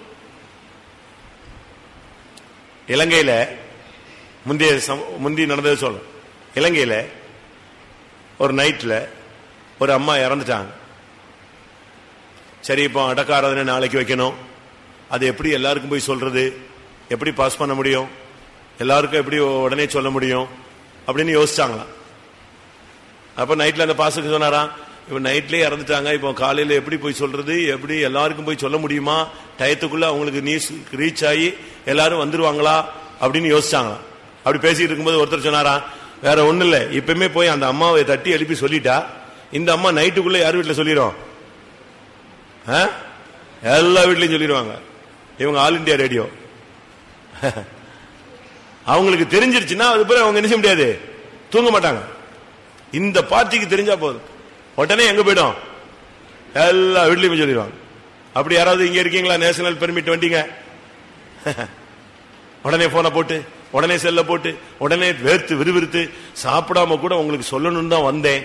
இலங்கையில முந்தைய முந்தி நடந்தது சொல்ல. இலங்கையில ஒரு நைட்ல ஒரு அம்மா இறந்துட்டாங்க. சரி, இப்போ அடக்காராதனை நாளைக்கு வைக்கணும். அது எப்படி எல்லாருக்கும் போய் சொல்றது? எப்படி பாஸ் பண்ண முடியும்? எல்லாருக்கும் எப்படி உடனே சொல்ல முடியும் அப்படின்னு யோசிச்சாங்களாம். அப்ப நைட்ல அந்த பாசுக்கு சொன்னாராம், இப்ப நைட்லயே இறந்துட்டாங்க, இப்போ காலையில எப்படி போய் சொல்றது? எப்படி எல்லாருக்கும் போய் சொல்ல முடியுமா? டயத்துக்குள்ள அவங்களுக்கு நியூஸ் ரீச் ஆகி எல்லாரும் வந்துருவாங்களா அப்படின்னு யோசிச்சாங்களாம். அப்படி பேசிட்டு இருக்கும்போது ஒருத்தர் சொன்னாரா, வேற ஒண்ணு இல்ல, இப்பவுமே போய் அந்த அம்மாவை தட்டி எழுப்பி சொல்லிட்டா இந்த அம்மா நைட்டுக்குள்ள யார் வீட்டுல சொல்லிடும்? எல்லா வீட்லயும் சொல்லிடுவாங்க. இவங்க ஆல் இண்டியா ரேடியோ. அவங்களுக்கு தெரிஞ்சிருச்சுன்னா அது பிறகு அவங்க என்ன செய்ய முடியாது, தூங்க மாட்டாங்க. இந்த பார்ட்டிக்கு தெரிஞ்சா போதும், உடனே எங்க போயிடும்? எல்லா வீட்லயும் சொல்லிடுவாங்க. அப்படி யாராவது இங்க இருக்கீங்களா? நேஷனல் பெர்மிட் வண்டிங்க, உடனே போனை போட்டு, உடனே செல்ல போட்டு, உடனே வேர்த்து விறுவிறுத்து சாப்பிடாம கூட உங்களுக்கு சொல்லணும்னு தான் வந்தேன்.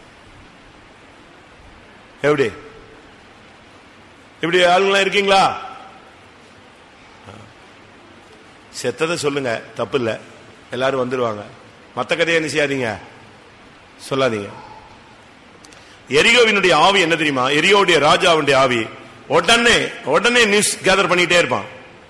எப்படி இப்படி ஆளுங்களாம் இருக்கீங்களா? செத்ததை சொல்லுங்க, தப்பு இல்ல, எல்லாரும் வந்துருவாங்க. மத்த கதையை என்ன செய்யாதீங்க, சொல்லாதீங்க. எரியோவினுடைய ஆவி என்ன தெரியுமா? எரியோவுடைய ராஜாவுடைய ஆவி உடனே உடனே நியூஸ் கேதர் பண்ணிட்டே இருப்பான்.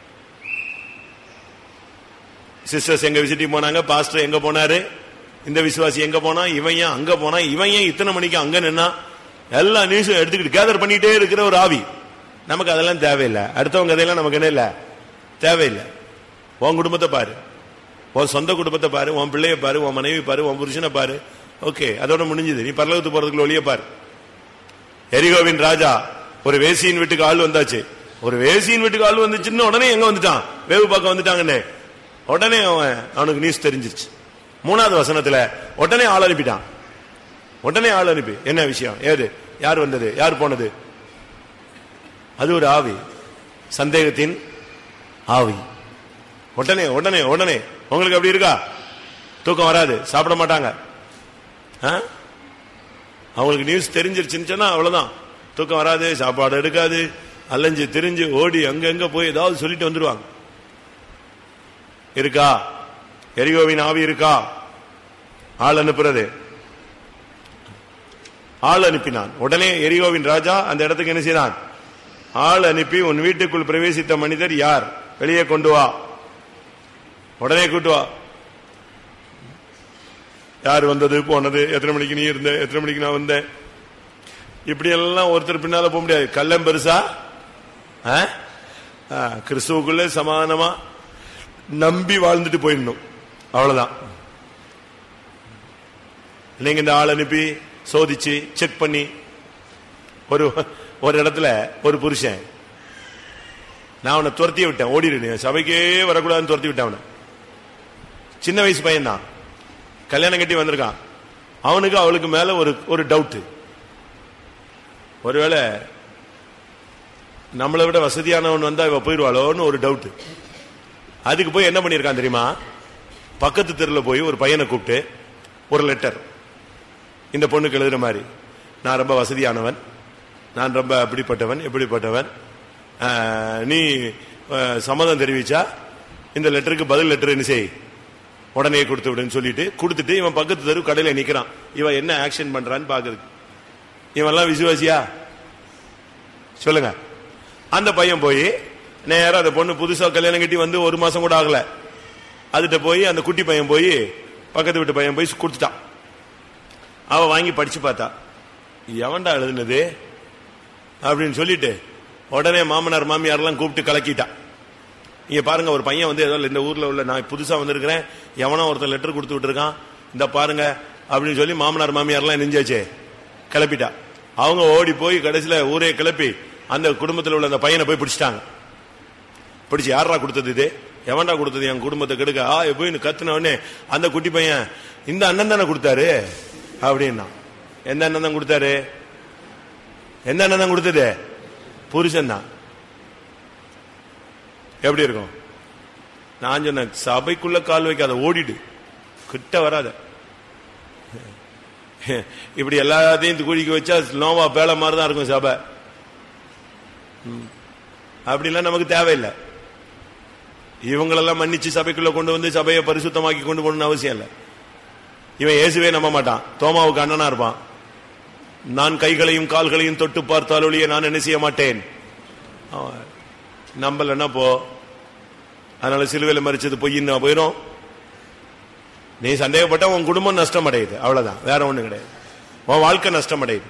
சிஸ்டர்ஸ் எங்க விசிட்டிங் போனாங்க, பாஸ்டர் எங்க போனாரு, இந்த விசுவாசி எங்க போனா, இவன் ஏன் அங்க போனா, இவன் ஏன் இத்தனை மணிக்கு அங்க நின்னா, எல்லா நியூஸும் எடுத்துக்கிட்டு கேதர் பண்ணிட்டே இருக்கிற ஒரு ஆவி. நமக்கு அதெல்லாம் தேவையில்லை. அடுத்தவங்க கதையெல்லாம் நமக்கு என்ன இல்லை, தேவையில்லை. உன் குடும்பத்தை பாரு, உன் சொந்த குடும்பத்தை பாரு, உன் பிள்ளைய பாரு, உன் மனைவி பாரு, உன் புருஷனை பாரு. ஓகே, அதோட முடிஞ்சது. நீ பரலோகத்துக்கு போறதுக்குள்ள ஒளிய பாரு. எரிகோவின் ராஜா ஒரு வேசியின் வீட்டுக்கு ஆள் வந்தாச்சு. ஒரு வேசியின் வீட்டுக்கு ஆள் வந்துச்சுன்னு உடனே எங்க வந்துட்டான்? வேவு பார்க்க வந்துட்டாங்கன்னு உடனே அவன் அவனுக்கு நியூஸ் தெரிஞ்சிருச்சு. மூணாவது வசனத்துல உடனே ஆள் அனுப்பிட்டான். உடனே ஆள் அனுப்பி என்ன விஷயம், ஏது, யார் வந்தது, யார் போனது? அது ஒரு ஆவி, சந்தேகத்தின் ஆவி. உடனே உடனே உடனே உங்களுக்கு அப்படி இருக்கா? தூக்கம் வராது, சாப்பிட மாட்டாங்க. அவங்களுக்கு நியூஸ் தெரிஞ்சிருச்சுன்னு சொன்னா அவ்வளவுதான், தூக்கம் வராது, சாப்பாடு எடுக்காது, அலைஞ்சு திரிஞ்சு ஓடி அங்கங்க போய் ஏதாவது சொல்லிட்டு வந்துருவாங்க. இருக்கா? எரிகோவின் ஆவி இருக்கா? ஆள் அனுப்புறது. ஆள் அனுப்பினான். உடனே எரிகோவின் ராஜா அந்த இடத்துக்கு என்ன செய்தான்? ஆள் அனுப்பி, உன் வீட்டுக்குள் பிரவேசித்த மனிதர் யார், வெளியே கொண்டு வா, உடனே கூட்டு வா. யார் வந்தது, போனது, எத்தனை மணிக்கு நீ இருந்த, எத்தனை மணிக்கு நான் வந்தேன், இப்படி எல்லாம் ஒருத்தர் பின்னால போக முடியாது. கள்ளம் பெருசா, கிறிஸ்துவுக்குள்ள சமானமா நம்பி வாழ்ந்துட்டு போயிடணும், அவ்வளவுதான். நீங்க இந்த ஆள் அனுப்பி சோதிச்சு செக் பண்ணி, ஒரு ஒரு இடத்துல ஒரு புருஷன், நான் அவனை துரத்தி விட்டேன், ஓடிடு, சபைக்கே வரக்கூடாதுன்னு துரத்தி விட்டேன் அவனை. சின்ன வயசு பையன் தான், கல்யாணம் கட்டி வந்திருக்கான். அவனுக்கு அவளுக்கு மேல ஒரு ஒரு டவுட், ஒருவேளை நம்மளை விட வசதியானவன் வந்தா இவ போயிடுவாளோன்னு ஒரு டவுட். அதுக்கு போய் என்ன பண்ணிருக்கான் தெரியுமா? பக்கத்து தெருவில் போய் ஒரு பையனை கூப்பிட்டு ஒரு லெட்டர் இந்த பொண்ணுக்கு எழுதுற மாதிரி, நான் ரொம்ப வசதியானவன், நான் ரொம்ப அப்படிப்பட்டவன் எப்படிப்பட்டவன், நீ சம்மதம் தெரிவிச்சா இந்த லெட்டருக்கு பதில் லெட்டர் என்ன செய், உடனே கொடுத்து விடுன்னு சொல்லிட்டு கொடுத்துட்டு இவன் பக்கத்து தெரு கடையில நிக்கிறான். இவன் என்ன ஆக்ஷன் பண்றான்னு பாக்குறது. இவன் எல்லாம் விசுவாசியா சொல்லுங்க? அந்த பையன் போய் நேரம் அந்த பொண்ணு புதுசா கல்யாணம் கட்டி வந்து ஒரு மாசம் கூட ஆகல, அதுட்ட போய் அந்த குட்டி பையன் போய் பக்கத்து வீட்டு பையன் போய் கொடுத்துட்டான். அவ வாங்கி படிச்சு பார்த்தா, எவன்டா எழுதுனது அப்படின்னு சொல்லிட்டு உடனே மாமனார் மாமியாரெல்லாம் கூப்பிட்டு கலக்கிட்டான். இங்க பாருங்க, ஒரு பையன் வந்து ஏதோ இந்த ஊர்ல உள்ள, நான் புதுசா வந்திருக்கிறேன், எவனோ ஒருத்தர் லெட்டர் கொடுத்து விட்டுருக்கான், இந்த பாருங்க அப்படின்னு சொல்லி மாமனார் மாமியாரெல்லாம் நெஞ்சாச்சே கிளப்பிட்டா. அவங்க ஓடி போய் கடைசியில ஊரே கிளப்பி அந்த குடும்பத்தில் உள்ள அந்த பையனை போய் பிடிச்சிட்டாங்க. பிடிச்சி யாரா கொடுத்தது, இது எவன்டா கொடுத்தது என் குடும்பத்தை கெடுக்க, ஆ போய் கத்துன உடனே அந்த குட்டி பையன், இந்த அண்ணன் தானே கொடுத்தாரு அப்படின்னா. எந்த அண்ணன் தான் கொடுத்தாரு? எந்த அண்ணன் தான் கொடுத்தது? புருஷன் தான். எப்படி இருக்கும்? நான் சொன்ன சபைக்குள்ள கால் வைக்காத, ஓடிடு, கிட்ட வராத. இப்படி எல்லாத்தையும் குழிக்க வச்சா நோவா பேல மாதிரிதான் இருக்கும் சபை. அப்படிலாம் நமக்கு தேவையில்லை. இவங்களெல்லாம் மன்னிச்சு சபைக்குள்ள கொண்டு வந்து சபையை பரிசுத்தமாக்கி கொண்டு போகணும்னு அவசியம் இல்லை. இவன் இயேசுவே நம்ப மாட்டான், தோமாவுக்கு அண்ணனா இருப்பான். நான் கைகளையும் கால்களையும் தொட்டு பார்த்தால் ஒழிய நான் என்ன செய்ய மாட்டேன். நம்பலன்னா போ. அதனால சிலுவையில் மறிச்சது பொய்ன்னு போயிடும். நீ சந்தேகப்பட்ட உன் குடும்பம் நஷ்டம் அடையுது, அவ்வளவுதான், வேற ஒண்ணு கிடையாது. உன் வாழ்க்கை நஷ்டம் அடையுது.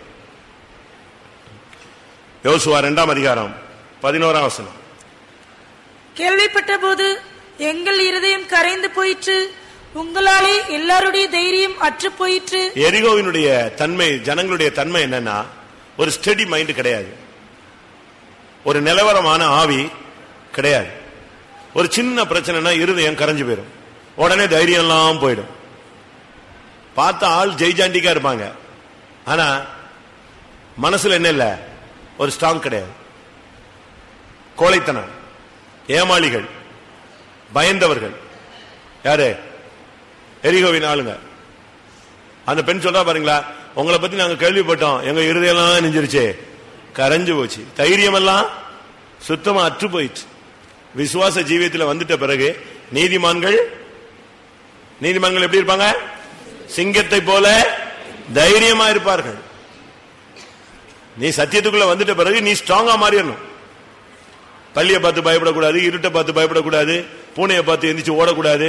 யோசுவா இரண்டாம் அதிகாரம் பதினோராம் வசனம். கேள்விப்பட்ட போது எங்கள் இருதயம் கரைந்து போயிற்று, உங்களாலே எல்லாருடைய தைரியம் அற்று போயிற்று. எரிகோவினுடைய தன்மை, ஜனங்களுடைய தன்மை என்னன்னா, ஒரு ஸ்டெடி மைண்ட் கிடையாது, ஒரு நிலவரமான ஆவி கிடையாது. ஒரு சின்ன பிரச்சனைனா இருதயம் கரைஞ்சு போயிடும், உடனே தைரியம் எல்லாம் போயிடும். பார்த்த ஆள் ஜெய்ஜாண்டிக்கா இருப்பாங்க, ஆனா மனசுல என்ன இல்ல, ஒரு ஸ்ட்ராங் கிடையாது. கோழைத்தனம், ஏமாளிகள், பயந்தவர்கள். யாரு? எரிகோவின் ஆளுங்க. அந்த பெண் சொல்றா பாருங்களா, உங்களை பத்தி நாங்க கேள்விப்பட்டோம், எங்க இருதயெல்லாம் நெஞ்சிருச்சு, கரைஞ்சு போச்சு, தைரியம் எல்லாம் சுத்தமா அற்று போயிடுச்சு. விசுவாச ஜீவியத்தில் வந்துட்ட பிறகு நீதிமான்கள் நீதிமான்கள் எப்படி இருப்பாங்க? சிங்கத்தை போல தைரியமா இருப்பார்கள். நீ சத்தியத்துக்குள்ள வந்துட்ட பிறகு நீ ஸ்ட்ராங்கா மாறிடணும். பள்ளியை பார்த்து பயப்படக்கூடாது, இருட்டை பார்த்து பயப்படக்கூடாது, பூனையை பார்த்து எந்திரிச்சு ஓடக்கூடாது,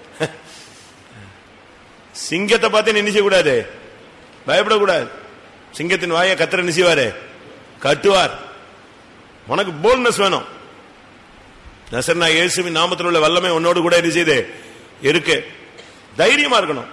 சிங்கத்தை பார்த்து நினைச்ச கூடாது, பயப்படக்கூடாது. சிங்கத்தின் வாயை கத்திர நினைச்சுவாரு, கட்டுவார். உனக்கு போல்ட்னஸ் வேணும். நசரேனா இயேசுவின் நாமத்தில் உள்ள வல்லமை உன்னோடு கூட என்ன செய்து இருக்கு. தைரியமா இருக்கணும்.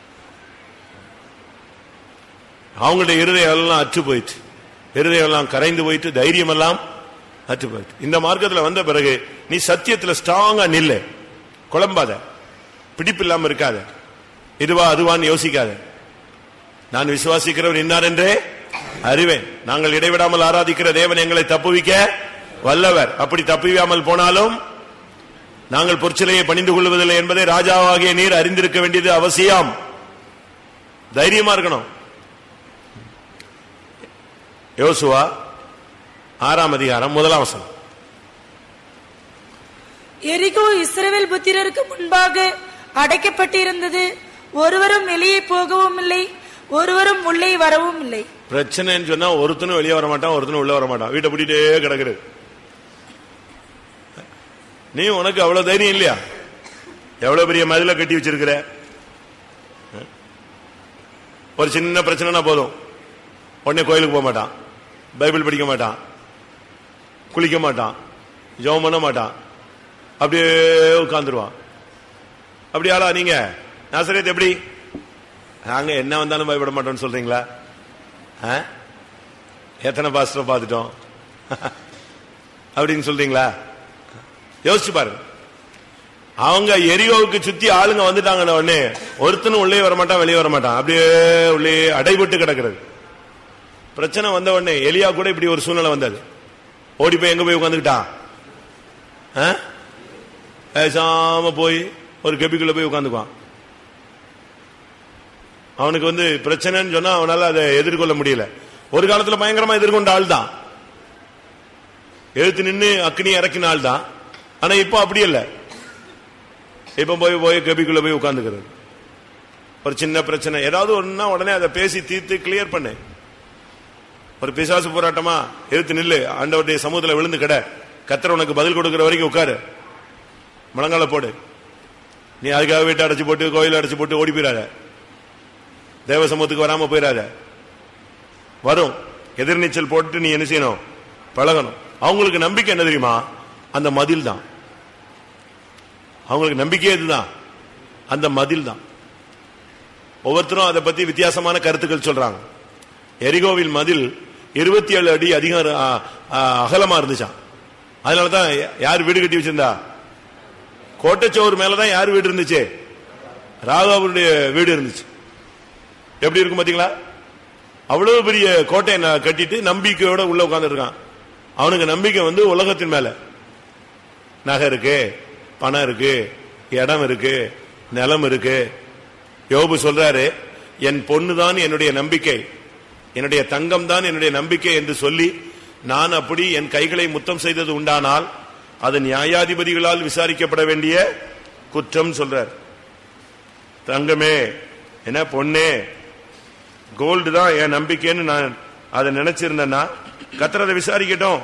அவங்களுடைய இருதயம் எல்லாம் அற்று போயிட்டு, இருதயம் எல்லாம் கரைந்து போயிட்டு, தைரியம் எல்லாம் அற்று போயிட்டு. இந்த மார்க்கத்தில் வந்த பிறகு நீ சத்தியத்தில் ஸ்ட்ராங்கா நில்ல, குழம்பாத, பிடிப்பு இல்லாம இருக்காத, இதுவா அதுவான்னு யோசிக்காத. நான் விசுவாசிக்கிறவர் இன்னார் என்றே அறிவேன், நாங்கள் இடைவிடாமல் ஆராதிக்கிற தேவன் எங்களை தப்புவிக்க வல்லவர். அப்படி தப்புவியாமல் போனாலும் நாங்கள் பொற்சிலையை பணிந்து கொள்வதில்லை என்பதை ராஜாவாகிய நீர் அறிந்திருக்க வேண்டியது அவசியம். தைரியமா இருக்கணும். யோசுவா ஆறாம் அதிகாரம் முதலாம் வசனம். எரிகோ இஸ்ரவேல் புத்திரருக்கு முன்பாக அடைக்கப்பட்டிருந்தது, ஒருவரும் வெளியே போகவும் இல்லை, ஒருவரும் உள்ளே வரவும் இல்லை. பிரச்சனைன்னு சொன்னா ஒருத்தனும் வெளியே வர மாட்டான், ஒருத்தனும் உள்ள வர மாட்டான், வீட்டை பூட்டிட்டே கிடக்குறது. நீ உனக்கு அவ்வளவு தைரியம் இல்லையா? எவ்வளவு பெரிய மதில கட்டி வச்சிருக்கிற. ஒரு சின்ன பிரச்சனைனா போதும், உடனே கோயிலுக்கு போக மாட்டான், பைபிள் படிக்க மாட்டான், குளிக்க மாட்டான், ஜெபம் பண்ண மாட்டான், அப்படியே உட்கார்ந்துருவான். அப்படியாளா நீங்க? நாசரேத் எப்படி? நாங்க என்ன வந்தாலும் பயப்பட மாட்டோம்னு சொல்றீங்களா? எத்தனை பாஸ்டரை பார்த்துட்டோம் அப்படின்னு சொல்றீங்களா? யோசிச்சு பாருங்க. அவங்க எரியோவுக்கு சுத்தி ஆளுங்க வந்துட்டாங்க, உடனே ஒருத்தனும் உள்ளே வர மாட்டான், வெளியே வர மாட்டான், அப்படியே உள்ளே அடைபட்டு கிடக்கிறது. பிரச்சனை வந்த உடனே எலியா கூட இப்படி ஒரு சூழ்நிலை வந்தது. ஓடி போய் எங்க போய் உட்காந்துக்கிட்டான்? பேசாம போய் ஒரு கெபிக்குள்ள போய் உட்காந்துக்குவான். அவனுக்கு வந்து பிரச்சனைன்னு சொன்னா அவனால அதை எதிர்கொள்ள முடியல. ஒரு காலத்துல பயங்கரமா எதிர்கொண்ட ஆள் தான், எழுத்து நின்று அக்னி இறக்கின ஆள் தான். ஆனா இப்ப அப்படி இல்ல, இப்ப போய் போய் கபிக்குள்ள போய் உட்கார்ந்துக்கிறது. ஒரு சின்ன பிரச்சனை ஏதாவது ஒண்ணுன்னா உடனே அதை பேசி தீர்த்து கிளியர் பண்ணு. ஒரு பிசாசு போராட்டமா எழுத்து நில்லு, ஆண்டவருடைய சமூகத்தில் விழுந்து கிட, கர்த்தர் உனக்கு பதில் கொடுக்கிற வரைக்கும் உட்காரு, முழங்கால போடு. நீ அதுக்காக வீட்டை அடைச்சு போட்டு கோயில அடைச்சு போட்டு ஓடி போயிடாத, தேவ சமூகத்துக்கு வராம போயிடாத. வரும், எதிர்நீச்சல் போட்டு நீ என்ன செய்யணும், பழகணும். அவங்களுக்கு நம்பிக்கை என்ன தெரியுமா, அந்த மதில் தான். அவங்களுக்கு நம்பிக்கை எதுதான், அந்த மதில் தான். ஒவ்வொருத்தரும் அதை பத்தி வித்தியாசமான கருத்துக்கள் சொல்றாங்க. எரிகோவில் மதில் இருபத்தி ஏழு அடி அதிகம் அகலமா இருந்துச்சான். அதனாலதான் யார் வீடு கட்டி வச்சிருந்தா, கோட்டைச்சோறு மேலதான் யார் வீடு இருந்துச்சு, ராகாவுடைய வீடு இருந்துச்சு. எப்படி இருக்கும் பாத்தீங்களா, அவ்வளவு பெரிய கோட்டையை கட்டிட்டு நம்பிக்கையோட உள்ள உட்கார்ந்து இருக்கான். அவனுக்கு நம்பிக்கை வந்து உலகத்தின் மேல, நகை இருக்கு, பணம் இருக்கு, இடம் இருக்கு, நிலம் இருக்கு. யோபு சொல்றாரு, என் பொண்ணு தான் என்னுடைய நம்பிக்கை, என்னுடைய தங்கம் தான் என்னுடைய நம்பிக்கை என்று சொல்லி, நான் அப்படி என் கைகளை முத்தம் செய்தது உண்டானால் அது நியாயாதிபதிகளால் விசாரிக்கப்பட வேண்டிய குற்றம் சொல்றார். தங்கமே என்ன பொண்ணே, கோல்டு தான் என் நம்பிக்கைன்னு நான் அதை நினைச்சிருந்தேன்னா கர்த்தர் அதை விசாரிக்கட்டும்.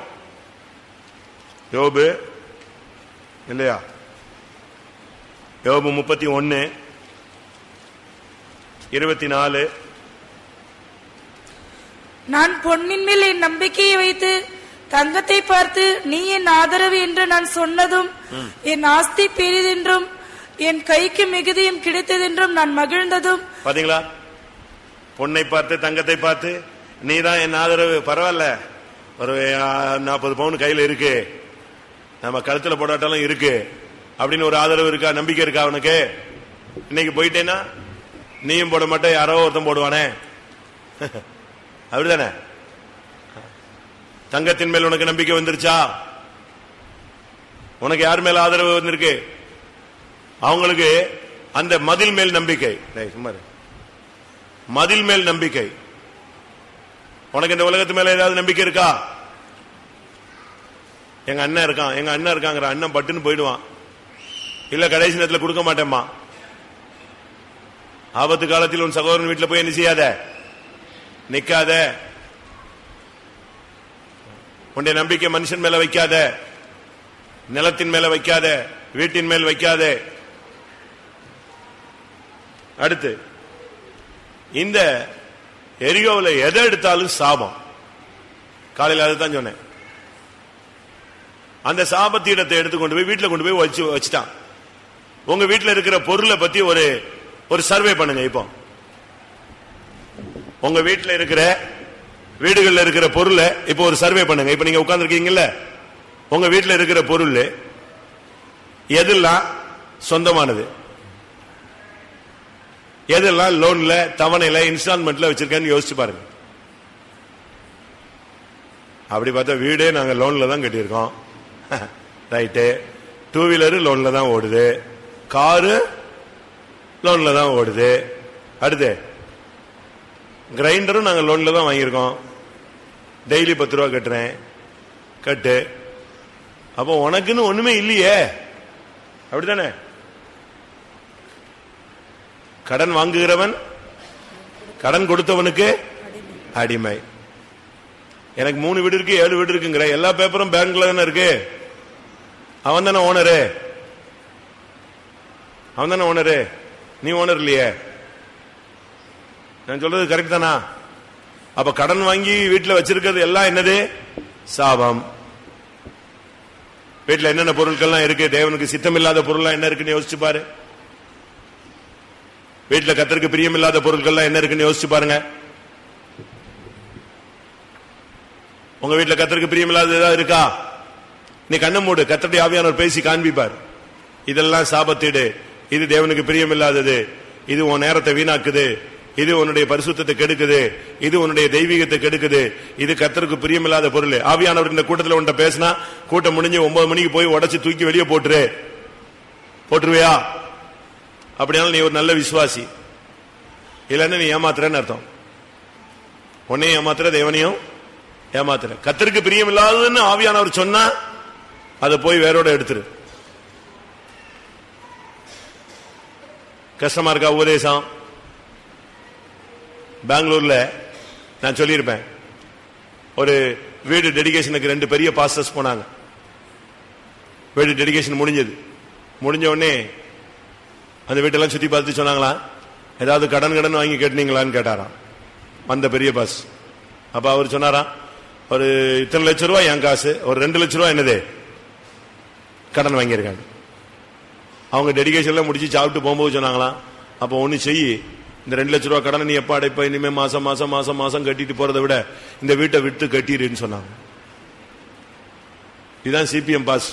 யோபு இல்லையா, யோபு முப்பத்தி ஒன்னு இருபத்தி நாலு. நான் பொன்னின் மேல் என் நம்பிக்கையை வைத்து தங்கத்தை பார்த்து நீ என் ஆதரவு என்று நான் சொன்னதும், என் ஆஸ்தி பெரிதென்றும் என் கைக்கு மிகுதியும் கிடைத்ததென்றும் நான் மகிழ்ந்ததும். பாத்தீங்களா, பொன்னை பார்த்து தங்கத்தை பார்த்து நீதான் என் ஆதரவு, பரவாயில்ல ஒரு நாற்பது பவுன் கையில இருக்கு, நம்ம கழுத்துல போடாட்டாலும் இருக்கு அப்படின்னு ஒரு ஆதரவு இருக்கா, நம்பிக்கை இருக்கா அவனுக்கு? இன்னைக்கு போயிட்டேன்னா நீயும் போட மாட்டே, யாரோ ஒருத்தன் போடுவானே, அப்படிதானே? தங்கத்தின் மேல் உனக்கு நம்பிக்கை வந்துருச்சா? உனக்கு யார் மேல ஆதரவு வந்திருக்கு? அவங்களுக்கு அந்த மதில் மேல் நம்பிக்கை, மதில் மேல் நம்பிக்கை. உனக்கு இந்த உலகத்து மேல ஏதாவது நம்பிக்கை இருக்கா? எங்க அண்ணன் இருக்கான், எங்க அண்ணன் இருக்காங்கிற அண்ணன் பட்டுன்னு போயிடுவான், இல்ல கடைசி நேரத்தில் கொடுக்க மாட்டேம்மா. ஆபத்து காலத்தில் உன் சகோதரன் வீட்டில் போய் என்ன செய்யாத, நிக்காத. உன்னுடைய நம்பிக்கை மனுஷன் மேல வைக்காத, நிலத்தின் மேல வைக்காத, வீட்டின் மேல் வைக்காத. அடுத்து இந்த எரிகோவில் எதை எடுத்தாலும் சாபம். காலையில் அதுதான் சொன்னேன். அந்த சாபத்தீடத்தை எடுத்துக்கொண்டு போய் வீட்டில் கொண்டு போய் வச்சு வச்சுட்டான். உங்க வீட்டில் இருக்கிற பொருளை பத்தி ஒரு ஒரு சர்வே பண்ணுங்க. இப்போ உங்க வீட்டில் இருக்கிற வீடுகளில் இருக்கிற பொருளை இப்போ ஒரு சர்வே பண்ணுங்க. இப்ப நீங்க உட்கார்ந்து இருக்கீங்கல்ல, உங்க வீட்டில் இருக்கிற பொருள் எதெல்லாம் சொந்தமானது, எதெல்லாம் லோன்ல, தவணையில, இன்ஸ்டால்மெண்ட்ல வச்சிருக்கேன்னு யோசிச்சு பாருங்க. அப்படி பார்த்தா வீடே நாங்க லோன்ல தான் கட்டியிருக்கோம், ரைட்டு. டூ வீலரு லோன்ல தான் ஓடுது, காரு லோன்ல தான் ஓடுது. அடுத்து கிரைண்டரும் நாங்க லோன்ல தான் வாங்கியிருக்கோம், டெய்லி பத்து ரூபா கட்டுறேன், கட்டு. அப்போ உனக்குன்னு ஒண்ணுமே இல்லையே, அப்படித்தானே? கடன் வாங்குகிறவன் கடன் கொடுத்தவனுக்கு அடிமை. எனக்கு மூணு வீடு இருக்கு, ஏழு வீடு இருக்குங்கிற, எல்லா பேப்பரும் பேங்க்ல தானே இருக்கு. அவன் தானே ஓனரு, அவன் தானே ஓனரு, நீ ஓனர் இல்லையே. நான் சொல்றது கரெக்ட் தானா? அப்ப கடன் வாங்கி வீட்டில் வச்சிருக்கிறது எல்லாம் என்னது? சாபம். வீட்டில் என்னென்ன பொருட்கள்லாம் இருக்கு, தேவனுக்கு சித்தமில்லாத பொருள்லாம் என்ன இருக்குன்னு யோசிச்சு பாரு. வீட்டில் கர்த்தருக்கு பிரியமில்லாத பொருட்கள்லாம் என்ன இருக்குன்னு யோசிச்சு பாருங்க. உங்க வீட்டில் கர்த்தருக்கு பிரியமில்லாத ஏதாவது இருக்கா? நீ கண்ணை மூடு, கர்த்தருடைய ஆவியானவர் பேசி காண்பிப்பார். இதெல்லாம் சாபத்தீடு, இது தேவனுக்கு பிரியமில்லாதது, இது உன் நேரத்தை வீணாக்குது, இது உன்னுடைய பரிசுத்தத்தை கெடுக்குது, இது உன்னுடைய தெய்வீகத்தை கெடுக்குது, இது கர்த்தருக்கு பிரியமில்லாத பொருள். ஆவியானவர் இந்த கூட்டத்தில் உன்ட்ட பேசினா கூட்டம் முடிஞ்சு ஒன்பது மணிக்கு போய் உடைச்சு தூக்கி வெளியே போட்டுரு. போட்டுருவியா? அப்படினாலும் நீ ஒரு நல்ல விசுவாசி. இல்லைன்னா நீ ஏமாத்துறன்னு அர்த்தம். உன்னையும் ஏமாத்துற, தேவனையும் ஏமாத்துற. கர்த்தருக்கு பிரியமில்லாததுன்னு ஆவியானவர் சொன்னா அதை போய் வேரோட எடுத்துரு. கஷ்டமா இருக்கா உபதேசம்? பெங்களூர்ல நான் சொல்லியிருப்பேன், ஒரு வீடு டெடிகேஷனுக்கு ரெண்டு பெரிய பாஸ்டர்ஸ் போனாங்க. வீடு டெடிகேஷன் முடிஞ்சது. முடிஞ்ச உடனே அந்த வீட்டெல்லாம் சுத்தி பார்த்து சொன்னாங்களா, ஏதாவது கடன் கடன் வாங்கி கேட்டீங்களான்னு கேட்டாராம் அந்த பெரிய பாஸ். அப்ப அவர் சொன்னாரா, ஒரு இத்தனை லட்சம் ரூபாய் என் காசு, ஒரு ரெண்டு லட்சம் ரூபாய் என்னது கடன் வாங்கியிருக்காங்க. அவங்க டெடிகேஷன்ல முடிச்சு சாப்பிட்டு போகும்போது சொன்னாங்களாம், அப்ப ஒண்ணு செய்யி, இந்த ரெண்டு லட்சம் ரூபாய் கடனை நீ எப்ப அடைப்ப, இனிமே மாசம் மாசம் மாசம் மாசம் கட்டிட்டு போறதை விட இந்த வீட்டை விட்டு கட்டிடுன்னு சொன்னாங்க. இதுதான் சிபிஎம் பாஸ்.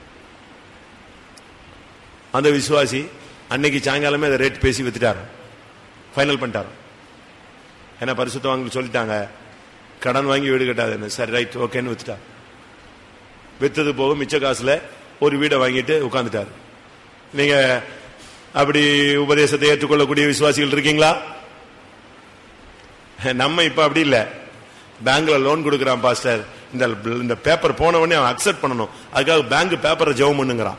அந்த விசுவாசி அன்னைக்கு சாயங்காலமே அதை ரேட் பேசி வித்துட்டாரு, ஃபைனல் பண்ணிட்டாரு. ஏன்னா பரிசுத்தவான்கள் சொல்லிட்டாங்க கடன் வாங்கி வீடு கட்டாதுன்னு. சரி ரைட் ஓகேன்னு வித்துட்டார். வித்தது போக மிச்ச காசுல ஒரு வீடை வாங்கிட்டு உட்கார்ந்துட்டாரு. நீங்க அப்படி உபதேசத்தை ஏற்றுக்கொள்ளக்கூடிய விசுவாசிகள் இருக்கீங்களா? நம்ம இப்ப அப்படி இல்ல. பேங்க்ல லோன் கொடுக்கறான் பாஸ்டர், இந்த இந்த பேப்பர் போன உடனே அவன் அக்செப்ட் பண்ணணும், அதுக்காக பேங்க் பேப்பரை ஜெபம் பண்ணுங்கிறான்.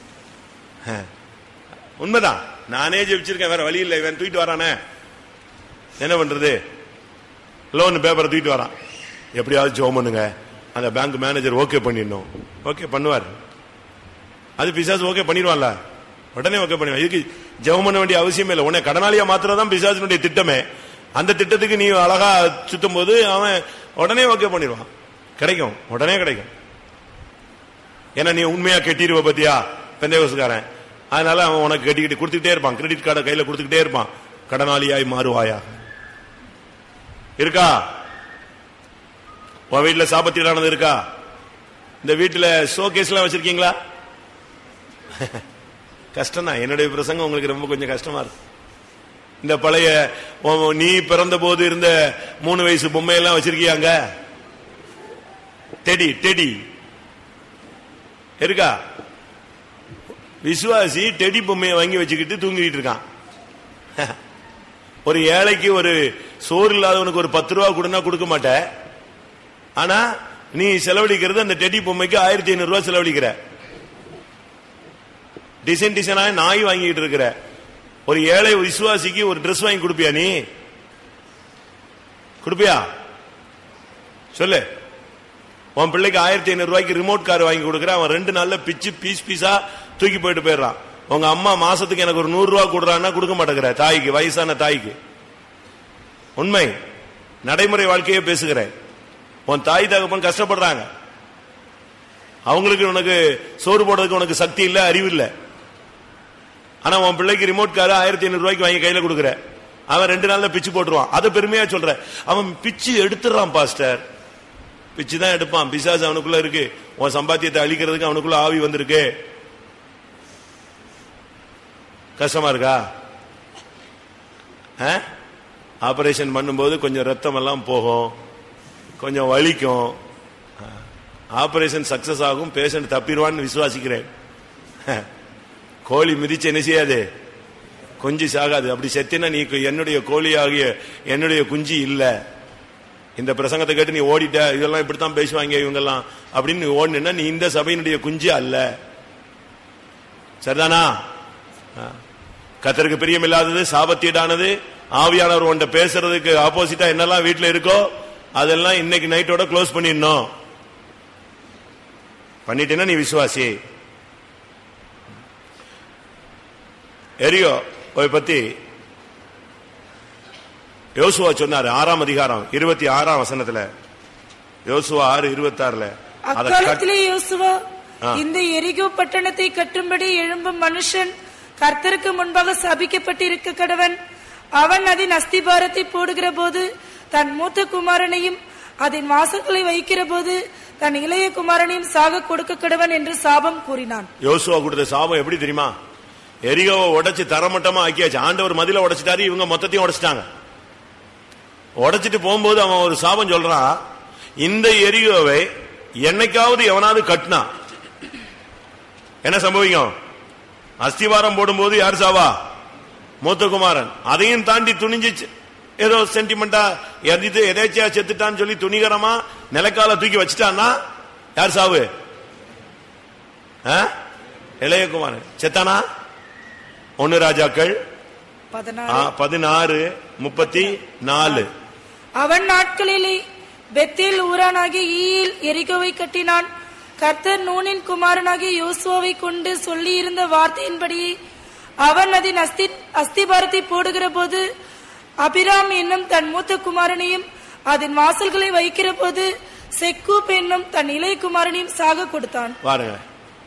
உண்மைதான், நானே ஜெபிச்சிருக்கேன், வேற வழி இல்லை, இவன் தூக்கிட்டு வரானே என்ன பண்றது, லோன் பேப்பரை தூக்கிட்டு வரான், எப்படியாவது ஜெபம் பண்ணுங்க, அந்த பேங்க் மேனேஜர் ஓகே பண்ணிடணும். ஓகே பண்ணுவார், அது பிசாசு ஓகே பண்ணிடுவான்ல, உடனே ஓகே பண்ணுவான். இதுக்கு ஜெபம் பண்ண வேண்டிய அவசியமே இல்லை. உடனே கடனாளியா மாத்திரதான் பிசாசினுடைய திட்டமே. அந்த திட்டத்துக்கு நீ அழகா சுத்தும் போது அவன் உடனே ஓகே பண்ணிடுவான், கிடைக்கும், உடனே கிடைக்கும். ஏன்னா நீ உண்மையா கட்டிடுவ பத்தியா பெந்தேகோஸ்துக்காரன், அதனால அவன் உனக்கு கட்டிக்கிட்டு கொடுத்துக்கிட்டே இருப்பான், கிரெடிட் கார்டை கையில கொடுத்துக்கிட்டே இருப்பான். கடனாளியாய் மாறுவாயா? இருக்கா உன் வீட்டுல சாபத்தீடானது இருக்கா? இந்த வீட்டுல ஷோகேஸ் எல்லாம் வச்சிருக்கீங்களா? கஷ்டம் தான். என்னுடைய பிரசங்கம் உங்களுக்கு ரொம்ப கொஞ்சம் கஷ்டமா இருக்கு. இந்த பழைய நீ பிறந்த போது இருந்த மூணு வயசு பொம்மையெல்லாம் வச்சிருக்கியாங்க? டெடி டெடி இருக்கா? விசுவாசி டெடி பொம்மையை வாங்கி வச்சுக்கிட்டு தூங்கிட்டு இருக்கான். ஒரு ஏழைக்கு ஒரு சோறு இல்லாதவனுக்கு ஒரு பத்து ரூபா கொடுனா கொடுக்க மாட்ட, ஆனா நீ செலவழிக்கிறது அந்த டெடி பொம்மைக்கு ஆயிரத்தி ஐநூறு ரூபாய் செலவழிக்கிற. டிசைன் டிசைனா நாய் வாங்கிட்டு இருக்கிற. ஒரு ஏழை விசுவாசிக்கு ஒரு டிரெஸ் வாங்கி கொடுப்பியா? நீ கொடுப்பியா சொல்லு. உன் பிள்ளைக்கு ஆயிரத்தி ஐநூறு ரூபாய்க்கு ரிமோட் கார் வாங்கி கொடுக்குற, அவன் ரெண்டு நாள்ல பிச்சு பீஸ் பீஸா தூக்கி போயிட்டு போயிடுறான். உங்க அம்மா மாசத்துக்கு எனக்கு ஒரு நூறு ரூபாய் கொடுறான்னா கொடுக்க மாட்டேங்கிற தாய்க்கு, வயசான தாய்க்கு. உண்மை, நடைமுறை வாழ்க்கையே பேசுகிறேன். உன் தாய் தகப்பன் கஷ்டப்படுறாங்க, அவங்களுக்கு உனக்கு சோறு போடுறதுக்கு உனக்கு சக்தி இல்ல, அறிவு இல்ல. ஆனா உன் பிள்ளைக்கு ரிமோட் கார் ஆயிரத்தி ஐநூறு ரூபாய்க்கு வாங்கி கையில கொடுக்குற, அவன் ரெண்டு நாள்ல பிச்சு போட்டுருவான். அதை பெருமையா சொல்ற. அவன் பிச்சு எடுத்துறான் பாஸ்டர், பிச்சு தான் எடுப்பான். பிசாசு அவனுக்குள்ள இருக்கு, உன் சம்பாத்தியத்தை அழிக்கிறதுக்கு அவனுக்குள்ள ஆவி வந்திருக்கு. கஷ்டமா இருக்கா? ஆபரேஷன் பண்ணும்போது கொஞ்சம் ரத்தம் எல்லாம் போகும், கொஞ்சம் வலிக்கும். ஆபரேஷன் சக்சஸ் ஆகும், பேஷண்ட் தப்பிடுவான்னு விசுவாசிக்கிறேன். கோழி மிதிச்சு என்ன செய்யாது, குஞ்சு சாகாது. அப்படி செத்தினா நீ என்னுடைய கோழி ஆகிய என்னுடைய குஞ்சு இல்ல. இந்த பிரசங்கத்தை கேட்டு நீ ஓடிட்ட, இதெல்லாம் இப்படித்தான் பேசுவாங்க இவங்கெல்லாம் அப்படின்னு நீ ஓடினா நீ இந்த சபையினுடைய குஞ்சு அல்ல. சரிதானா? கர்த்தருக்கு பிரியமில்லாதது, சாபத்தீடானது, ஆவியானவர் உன்கிட்ட பேசுறதுக்கு ஆப்போசிட்டா என்னெல்லாம் வீட்டுல இருக்கோ அதெல்லாம் இன்னைக்கு நைட்டோட க்ளோஸ் பண்ணிடணும். பண்ணிட்டேன்னா நீ விசுவாசி. எரியோ பத்தி யோசுவா சொன்னாரு, ஆறாம் அதிகாரம் இருபத்தி ஆறாம் வசனத்துல. யோசுவா ஆறு இருபத்தி ஆறுல அக்காலத்திலே யோசுவா இந்த எரிகோ பட்டணத்தை கட்டும்படி எழும்பும் மனுஷன் கர்த்தருக்கு முன்பாக சபிக்கப்பட்டிருக்க கடவன். அவன் அதன் அஸ்திபாரத்தை போடுகிற போது தன் மூத்த குமாரனையும் அதன் வாசல்களை வைக்கிற போது தன் இளைய குமாரனையும் சாக கொடுக்க கடவன் என்று சாபம் கூறினான். யோசுவா கொடுத்த சாபம் எப்படி தெரியுமா? எரிகோவை உடைச்சு தரமட்டமா ஆக்கியாச்சு. ஆண்டவர் மதில உடைச்சிட்டாரு, இவங்க மொத்தத்தையும் உடைச்சிட்டாங்க. உடைச்சிட்டு போகும்போது அவன் ஒரு சாபம் சொல்றான், இந்த எரிகோவை என்னைக்காவது எவனாவது கட்டினா என்ன சம்பவிக்கும்? அஸ்திவாரம் போடும்போது யார் சாவா? மூத்த குமாரன். அதையும் தாண்டி துணிஞ்சு ஏதோ சென்டிமெண்டா எதிர்த்து எதேச்சியா செத்துட்டான்னு சொல்லி துணிகரமா நிலக்கால தூக்கி வச்சுட்டான்னா யார் சாவு? இளைய குமாரன் செத்தானா? ஒன்னு ராஜாக்கள் பதினாறு முப்பத்தி நாலு. அவன் நாட்களிலே பெத்தேல் ஊரானாகிய ஈயில் எரிகோவை கட்டினான். கர்த்தர் நூனின் குமாரனாகிய யோசுவாவை கொண்டு சொல்லி இருந்த வார்த்தையின்படி அவன் அதன் அஸ்தி அஸ்திபாரத்தை போடுகிற போது அபிராம் என்னும் தன் மூத்த குமாரனையும் அதன் வாசல்களை வைக்கிற போது செக்கூப் என்னும் தன் இளைய குமாரனையும் சாக கொடுத்தான். பாருங்க,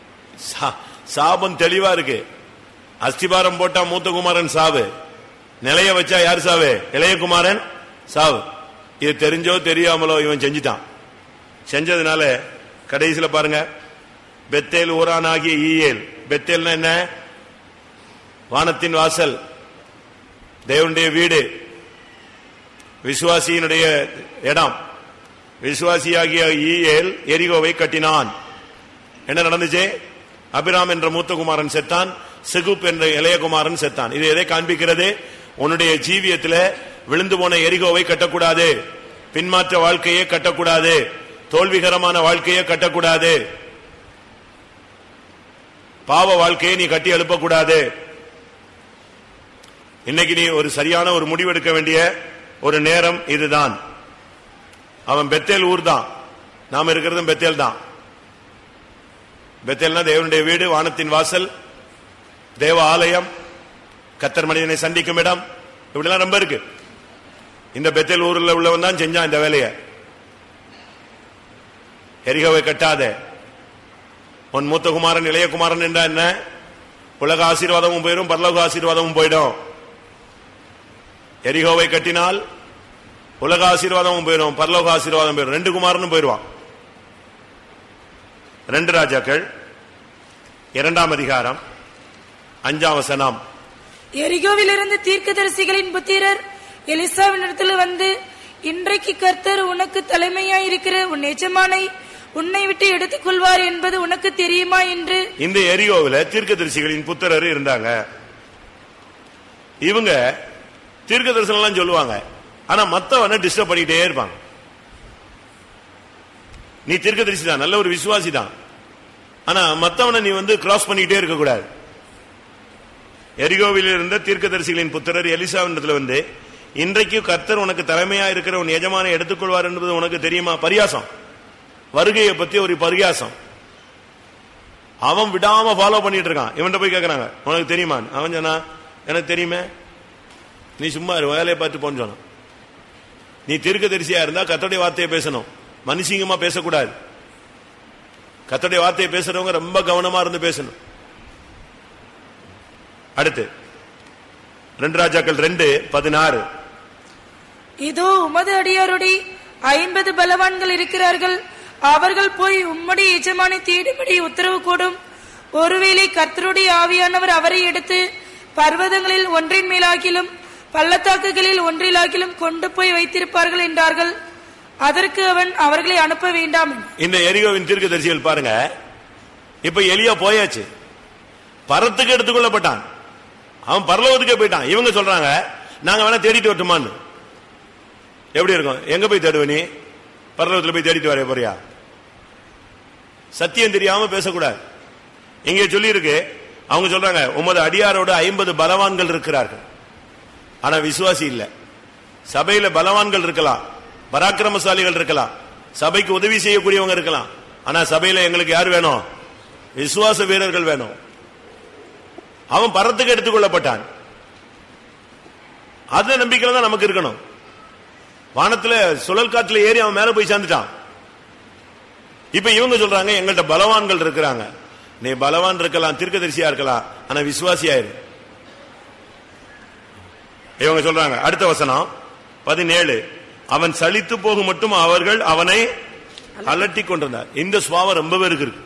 சாபம் தெளிவா இருக்கு. அஸ்திபாரம் போட்டா மூத்த குமாரன் சாவு, நிலைய வச்சா யார் சாவு? இளைய குமாரன் சாவு. இது தெரிஞ்சோ தெரியாமலோ இவன் செஞ்சுட்டான். செஞ்சதுனால கடைசியில பாருங்க, பெத்தேல் ஊரானாகிய ஈயேல். பெத்தேல்னா என்ன? வானத்தின் வாசல், தேவனுடைய வீடு, விசுவாசியினுடைய இடம். விசுவாசியாகிய ஈயேல் எரிகோவை கட்டினான். என்ன நடந்துச்சு? அபிராம் என்ற மூத்த குமாரன் செத்தான், செகுப் என்ற இளையகுமாரன் செத்தான். இது எதை காண்பிக்கிறது? உன்னுடைய ஜீவியத்தில் விழுந்து போன எரிகோவை கட்டக்கூடாது, பின்மாற்ற வாழ்க்கையே கட்டக்கூடாது, தோல்விகரமான வாழ்க்கையே கட்டக்கூடாது, பாவ வாழ்க்கையை நீ கட்டி எழுப்பக்கூடாது. இன்னைக்கு நீ ஒரு சரியான ஒரு முடிவெடுக்க வேண்டிய ஒரு நேரம் இதுதான். அவன் பெத்தேல் ஊர் தான், நாம இருக்கிறதும் பெத்தேல் தான். பெத்தேல்னா தேவனுடைய வீடு, வானத்தின் வாசல், தேவ ஆலயம், கர்த்தர் மனிதனை சந்திக்கும் இடம், இப்படிலாம் ரொம்ப இருக்கு. இந்த பெத்தேல் ஊரில் உள்ளவன் தான் செஞ்சான் இந்த வேலையை. எரிகோவை கட்டாத. உன் மூத்த குமாரன் இளைய குமாரன் என்றா என்ன? உலக ஆசீர்வாதமும் போயிடும், பரலோக ஆசீர்வாதமும் போயிடும். எரிகோவை கட்டினால் உலக ஆசீர்வாதமும் போயிடும், பரலோக ஆசீர்வாதம் போயிடும். ரெண்டு குமாரனும் போயிடுவான். ரெண்டு ராஜாக்கள் இரண்டாம் அதிகாரம் அஞ்சாம் வசனம். எரிகோவில் இருந்து தீர்க்கதரிசிகளின் புத்திரர் எலிசாவினிடத்தில் வந்து, இன்றைக்கு கர்த்தர் உனக்கு தலைமையாய் இருக்கிற உன் எஜமானை உன்னை விட்டு எடுத்துக் கொள்வார் என்பது உனக்கு தெரியுமா என்று. இந்த எரிகோவில் தீர்க்கதரிசிகளின் புத்திரர் இருந்தாங்க. இவங்க தீர்க்க தரிசனம் எல்லாம் சொல்லுவாங்க, ஆனா மத்தவனை டிஸ்டர்ப் பண்ணிட்டே இருப்பாங்க. நீ தீர்க்க தரிசி தான், நல்ல ஒரு விசுவாசி தான், ஆனா மத்தவனை நீ வந்து கிராஸ் பண்ணிட்டே இருக்க கூடாது. எரிகோவில் இருந்த தீர்க்க தரிசிகளின் புத்திரர் எலிசாவினிடத்தில் வந்து, இன்றைக்கு கர்த்தர் உனக்கு தலைமையா இருக்கிற உன் எஜமானை எடுத்துக்கொள்வார் என்பது உனக்கு தெரியுமா? பரியாசம், வருகையை பத்தி ஒரு பரியாசம். அவன் விடாம ஃபாலோ பண்ணிட்டு இருக்கான். இவன் போய் கேட்கறாங்க, உனக்கு தெரியுமா? அவன் சொன்னா, எனக்கு தெரியுமே, நீ சும்மா வேலையை பார்த்து போன்னு சொன்னான். நீ தீர்க்க தரிசியா இருந்தா கர்த்தருடைய வார்த்தையை பேசணும், மனுஷிங்கமா பேசக்கூடாது. கர்த்தருடைய வார்த்தையை பேசுறவங்க ரொம்ப கவனமா இருந்து பேசணும். அடுத்து ரெண்டு ராஜாக்கள் ரெண்டு பதினாறு. இதோ உமது அடியாருடைய ஐம்பது பலவான்கள் இருக்கிறார்கள், அவர்கள் போய் உம்முடைய எஜமானை தேடும்படி உத்தரவு கூடும். ஒருவேளை கர்த்தருடைய ஆவியானவர் அவரை எடுத்து பர்வதங்களில் ஒன்றின் மேலாகிலும் பள்ளத்தாக்குகளில் ஒன்றிலாகிலும் கொண்டு போய் வைத்திருப்பார்கள் என்றார்கள். அதற்கு அவன் அவர்களை அனுப்ப வேண்டாம். இந்த எரிகோவின் தீர்க்கதரிசிகள் பாருங்க, இப்ப எலியா போயாச்சு, பரத்துக்கு எடுத்துக்கொள்ளப்பட்டான், அவன் பரலோகத்துக்கே போயிட்டான். இவங்க சொல்றாங்க, நாங்க வேணா தேடிட்டு வரட்டுமான்னு. எப்படி இருக்கும்? எங்க போய் தேடுவ நீ? பரலோகத்தில் போய் தேடிட்டு வர போறியா? சத்தியம் தெரியாம பேசக்கூடாது. இங்கே சொல்லி இருக்கு, அவங்க சொல்றாங்க, உமது அடியாரோட ஐம்பது பலவான்கள் இருக்கிறார்கள், ஆனா விசுவாசி இல்ல. சபையில பலவான்கள் இருக்கலாம், பராக்கிரமசாலிகள் இருக்கலாம், சபைக்கு உதவி செய்யக்கூடியவங்க இருக்கலாம், ஆனா சபையில எங்களுக்கு யார் வேணும்? விசுவாச வீரர்கள் வேணும். அவன் பரத்துக்கு எடுத்துக்கொள்ளப்பட்டான். அந்த நம்பிக்கையில தான் நமக்கு இருக்கணும். வானத்துல சுழல் காற்றுல ஏறி அவன் மேல போய் சேர்ந்துட்டான். இப்ப இவங்க சொல்றாங்க, எங்கள்கிட்ட பலவான்கள் இருக்கிறாங்க. நீ பலவான் இருக்கலாம், தீர்க்கதரிசியா இருக்கலாம், ஆனா விசுவாசியாயிரு. இவங்க சொல்றாங்க. அடுத்த வசனம் பதினேழு. அவன் சலித்து போகும் மட்டும் அவர்கள் அவனை அலட்டி கொண்டிருந்தார். இந்த சுவாவம் ரொம்ப பேருக்கு இருக்கு.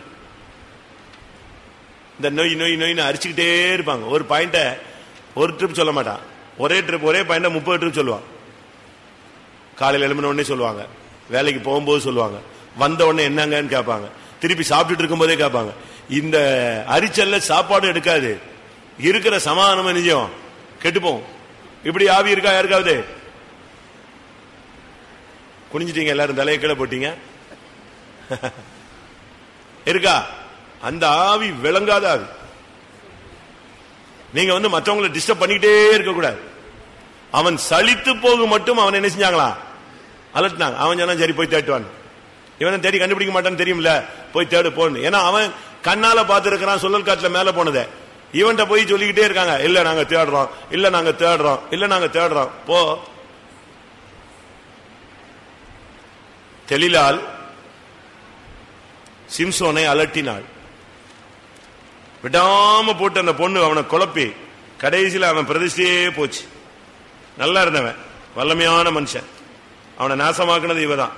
இந்த நோய் நோய் நோயின்னு அரிச்சுக்கிட்டே இருப்பாங்க. ஒரு பாயிண்ட ஒரு ட்ரிப் சொல்ல மாட்டான், ஒரே ட்ரிப் ஒரே பாயிண்ட முப்பது ட்ரிப் சொல்லுவான். காலையில் எழும்பின உடனே சொல்லுவாங்க, வேலைக்கு போகும்போது சொல்லுவாங்க, வந்த உடனே என்னங்கன்னு கேட்பாங்க, திருப்பி சாப்பிட்டுட்டு இருக்கும் போதே கேட்பாங்க. இந்த அரிச்சல்ல சாப்பாடு எடுக்காது, இருக்கிற சமாதானம் நிஜம் கெட்டுப்போம். இப்படி ஆவி இருக்கா யாருக்காவது? குனிஞ்சிட்டீங்க எல்லாரும், தலையை கீழே போட்டீங்க இருக்கா? அந்த ஆவி விளங்காத ஆவி. நீங்க வந்து மற்றவங்களை டிஸ்டர்ப் பண்ணிக்கிட்டே இருக்க கூடாது. அவன் சலித்து போகும் மட்டும் அவன் என்ன செஞ்சாங்களா? அலட்டினாங்க. அவன் சொன்னா சரி போய் தேட்டுவான். இவனை தேடி கண்டுபிடிக்க மாட்டான்னு தெரியும்ல, போய் தேடு போன்னு. ஏன்னா அவன் கண்ணால பார்த்து இருக்கிறான் சுழல் காட்டுல மேல போனதை. இவன்ட்ட போய் சொல்லிக்கிட்டே இருக்காங்க, இல்ல நாங்க தேடுறோம், இல்ல நாங்க தேடுறோம், இல்ல நாங்க தேடுறோம். போ. தெளிலால் சிம்சோனை அலட்டினாள். விடாம போட்டு அந்த பொண்ணு அவனை குழப்பி கடைசியில் அவன் பிரதிஷ்டையே போச்சு. நல்லா இருந்தவன், வல்லமையான மனுஷன், அவனை நாசமாக்குனது இவதான்.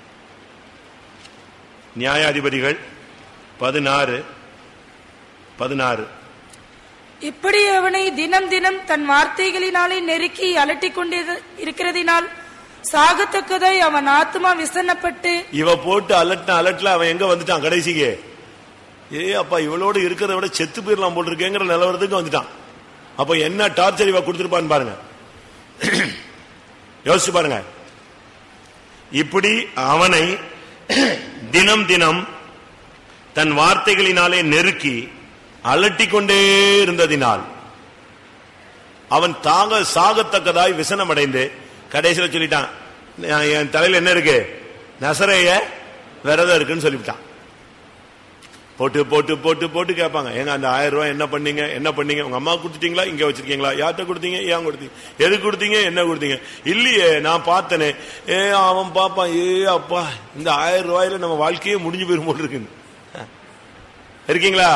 நியாயாதிபதிகள் பதினாறு பதினாறு. இப்படி அவனை தினம் தினம் தன் வார்த்தைகளினாலே நெருக்கி அலட்டிக் கொண்டே இருக்கிறதினால் சாகத்தக்கதாய் அவன் ஆத்மா விசனப்பட்டு. இவ போட்டு அலட்டின அலட்டல அவன் எங்க வந்துட்டான் கடைசிக்கு? ஏ அப்பா, இவளோடு இருக்கிறத விட செத்து போயிடலாம் போல் இருக்கேங்கிற நிலவரத்துக்கு வந்துட்டான். அப்ப என்ன டார்ச்சர் இவ கொடுத்திருப்பான்னு பாருங்க, யோசிச்சு பாருங்க. இப்படி அவனை தினம் தினம் தன் வார்த்தைகளினாலே நெருக்கி அலட்டிக் கொண்டே இருந்ததினால் அவன் தாக சாகத்தக்கதாய் விசனம் அடைந்து கடைசியில் சொல்லிட்டான், என் தலையில் என்ன இருக்கு, நசரேய விரதம் இருக்குன்னு சொல்லிவிட்டான். போட்டு போட்டு போட்டு போட்டு கேட்பாங்க, ஏங்க அந்த ஆயிரம் ரூபாய் என்ன பண்ணீங்க, என்ன பண்ணீங்க, உங்க அம்மா கொடுத்துட்டீங்களா, இங்க வச்சிருக்கீங்களா, யார்கிட்ட கொடுத்தீங்க, ஏன் கொடுத்தீங்க, எது கொடுத்தீங்க, என்ன கொடுத்தீங்க, இல்லையே நான் பார்த்தனே. ஏ அவன் பாப்பான், ஏ அப்பா இந்த ஆயிரம் ரூபாயில நம்ம வாழ்க்கையே முடிஞ்சு போயிரும் போல் இருக்குன்னு இருக்கீங்களா?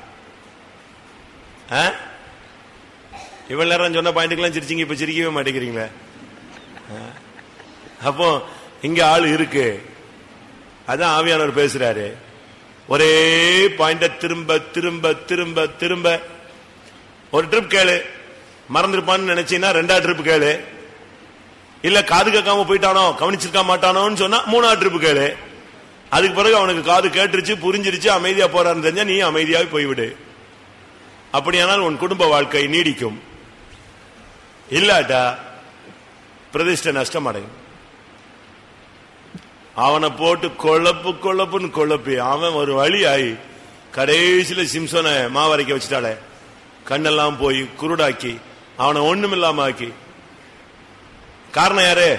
இவ்வளவு நேரம் சொன்ன பாயிண்ட்டுக்கெல்லாம் சிரிச்சிங்க, இப்ப சிரிக்கவே மாட்டேங்கிறீங்களே. அப்போ இங்க ஆள் இருக்கு, அதான் ஆவியானவர் பேசுறாரு. ஒரே பாயிண்ட திரும்ப திரும்ப திரும்ப திரும்ப. ஒரு ட்ரிப் கேளு, மறந்துருப்பான்னு நினைச்சீங்கன்னா ரெண்டாவது ட்ரிப் கேளு. இல்ல காது கேட்காம போயிட்டானோ, கவனிச்சிருக்க மாட்டானோன்னு சொன்னா மூணாவது ட்ரிப் கேளு. அதுக்கு பிறகு அவனுக்கு காது கேட்டுருச்சு, புரிஞ்சிருச்சு, அமைதியா போறான்னு தெரிஞ்சா நீ அமைதியாக போய்விடு. அப்படியானால் உன் குடும்ப வாழ்க்கை நீடிக்கும். இல்லாட்டா பிரதிஷ்டை நஷ்டம் அடையும். அவனை போட்டு கொழப்பு கொழப்புன்னு கொழப்பி அவன் ஒரு வழி ஆகி கடைசியில சிம்சோனை மாவரைக்க வச்சுட்டாளே, கண்ணெல்லாம் போய் குருடாக்கி அவனை ஒண்ணுமில்லாம ஆக்கி. காரணம் யாரு?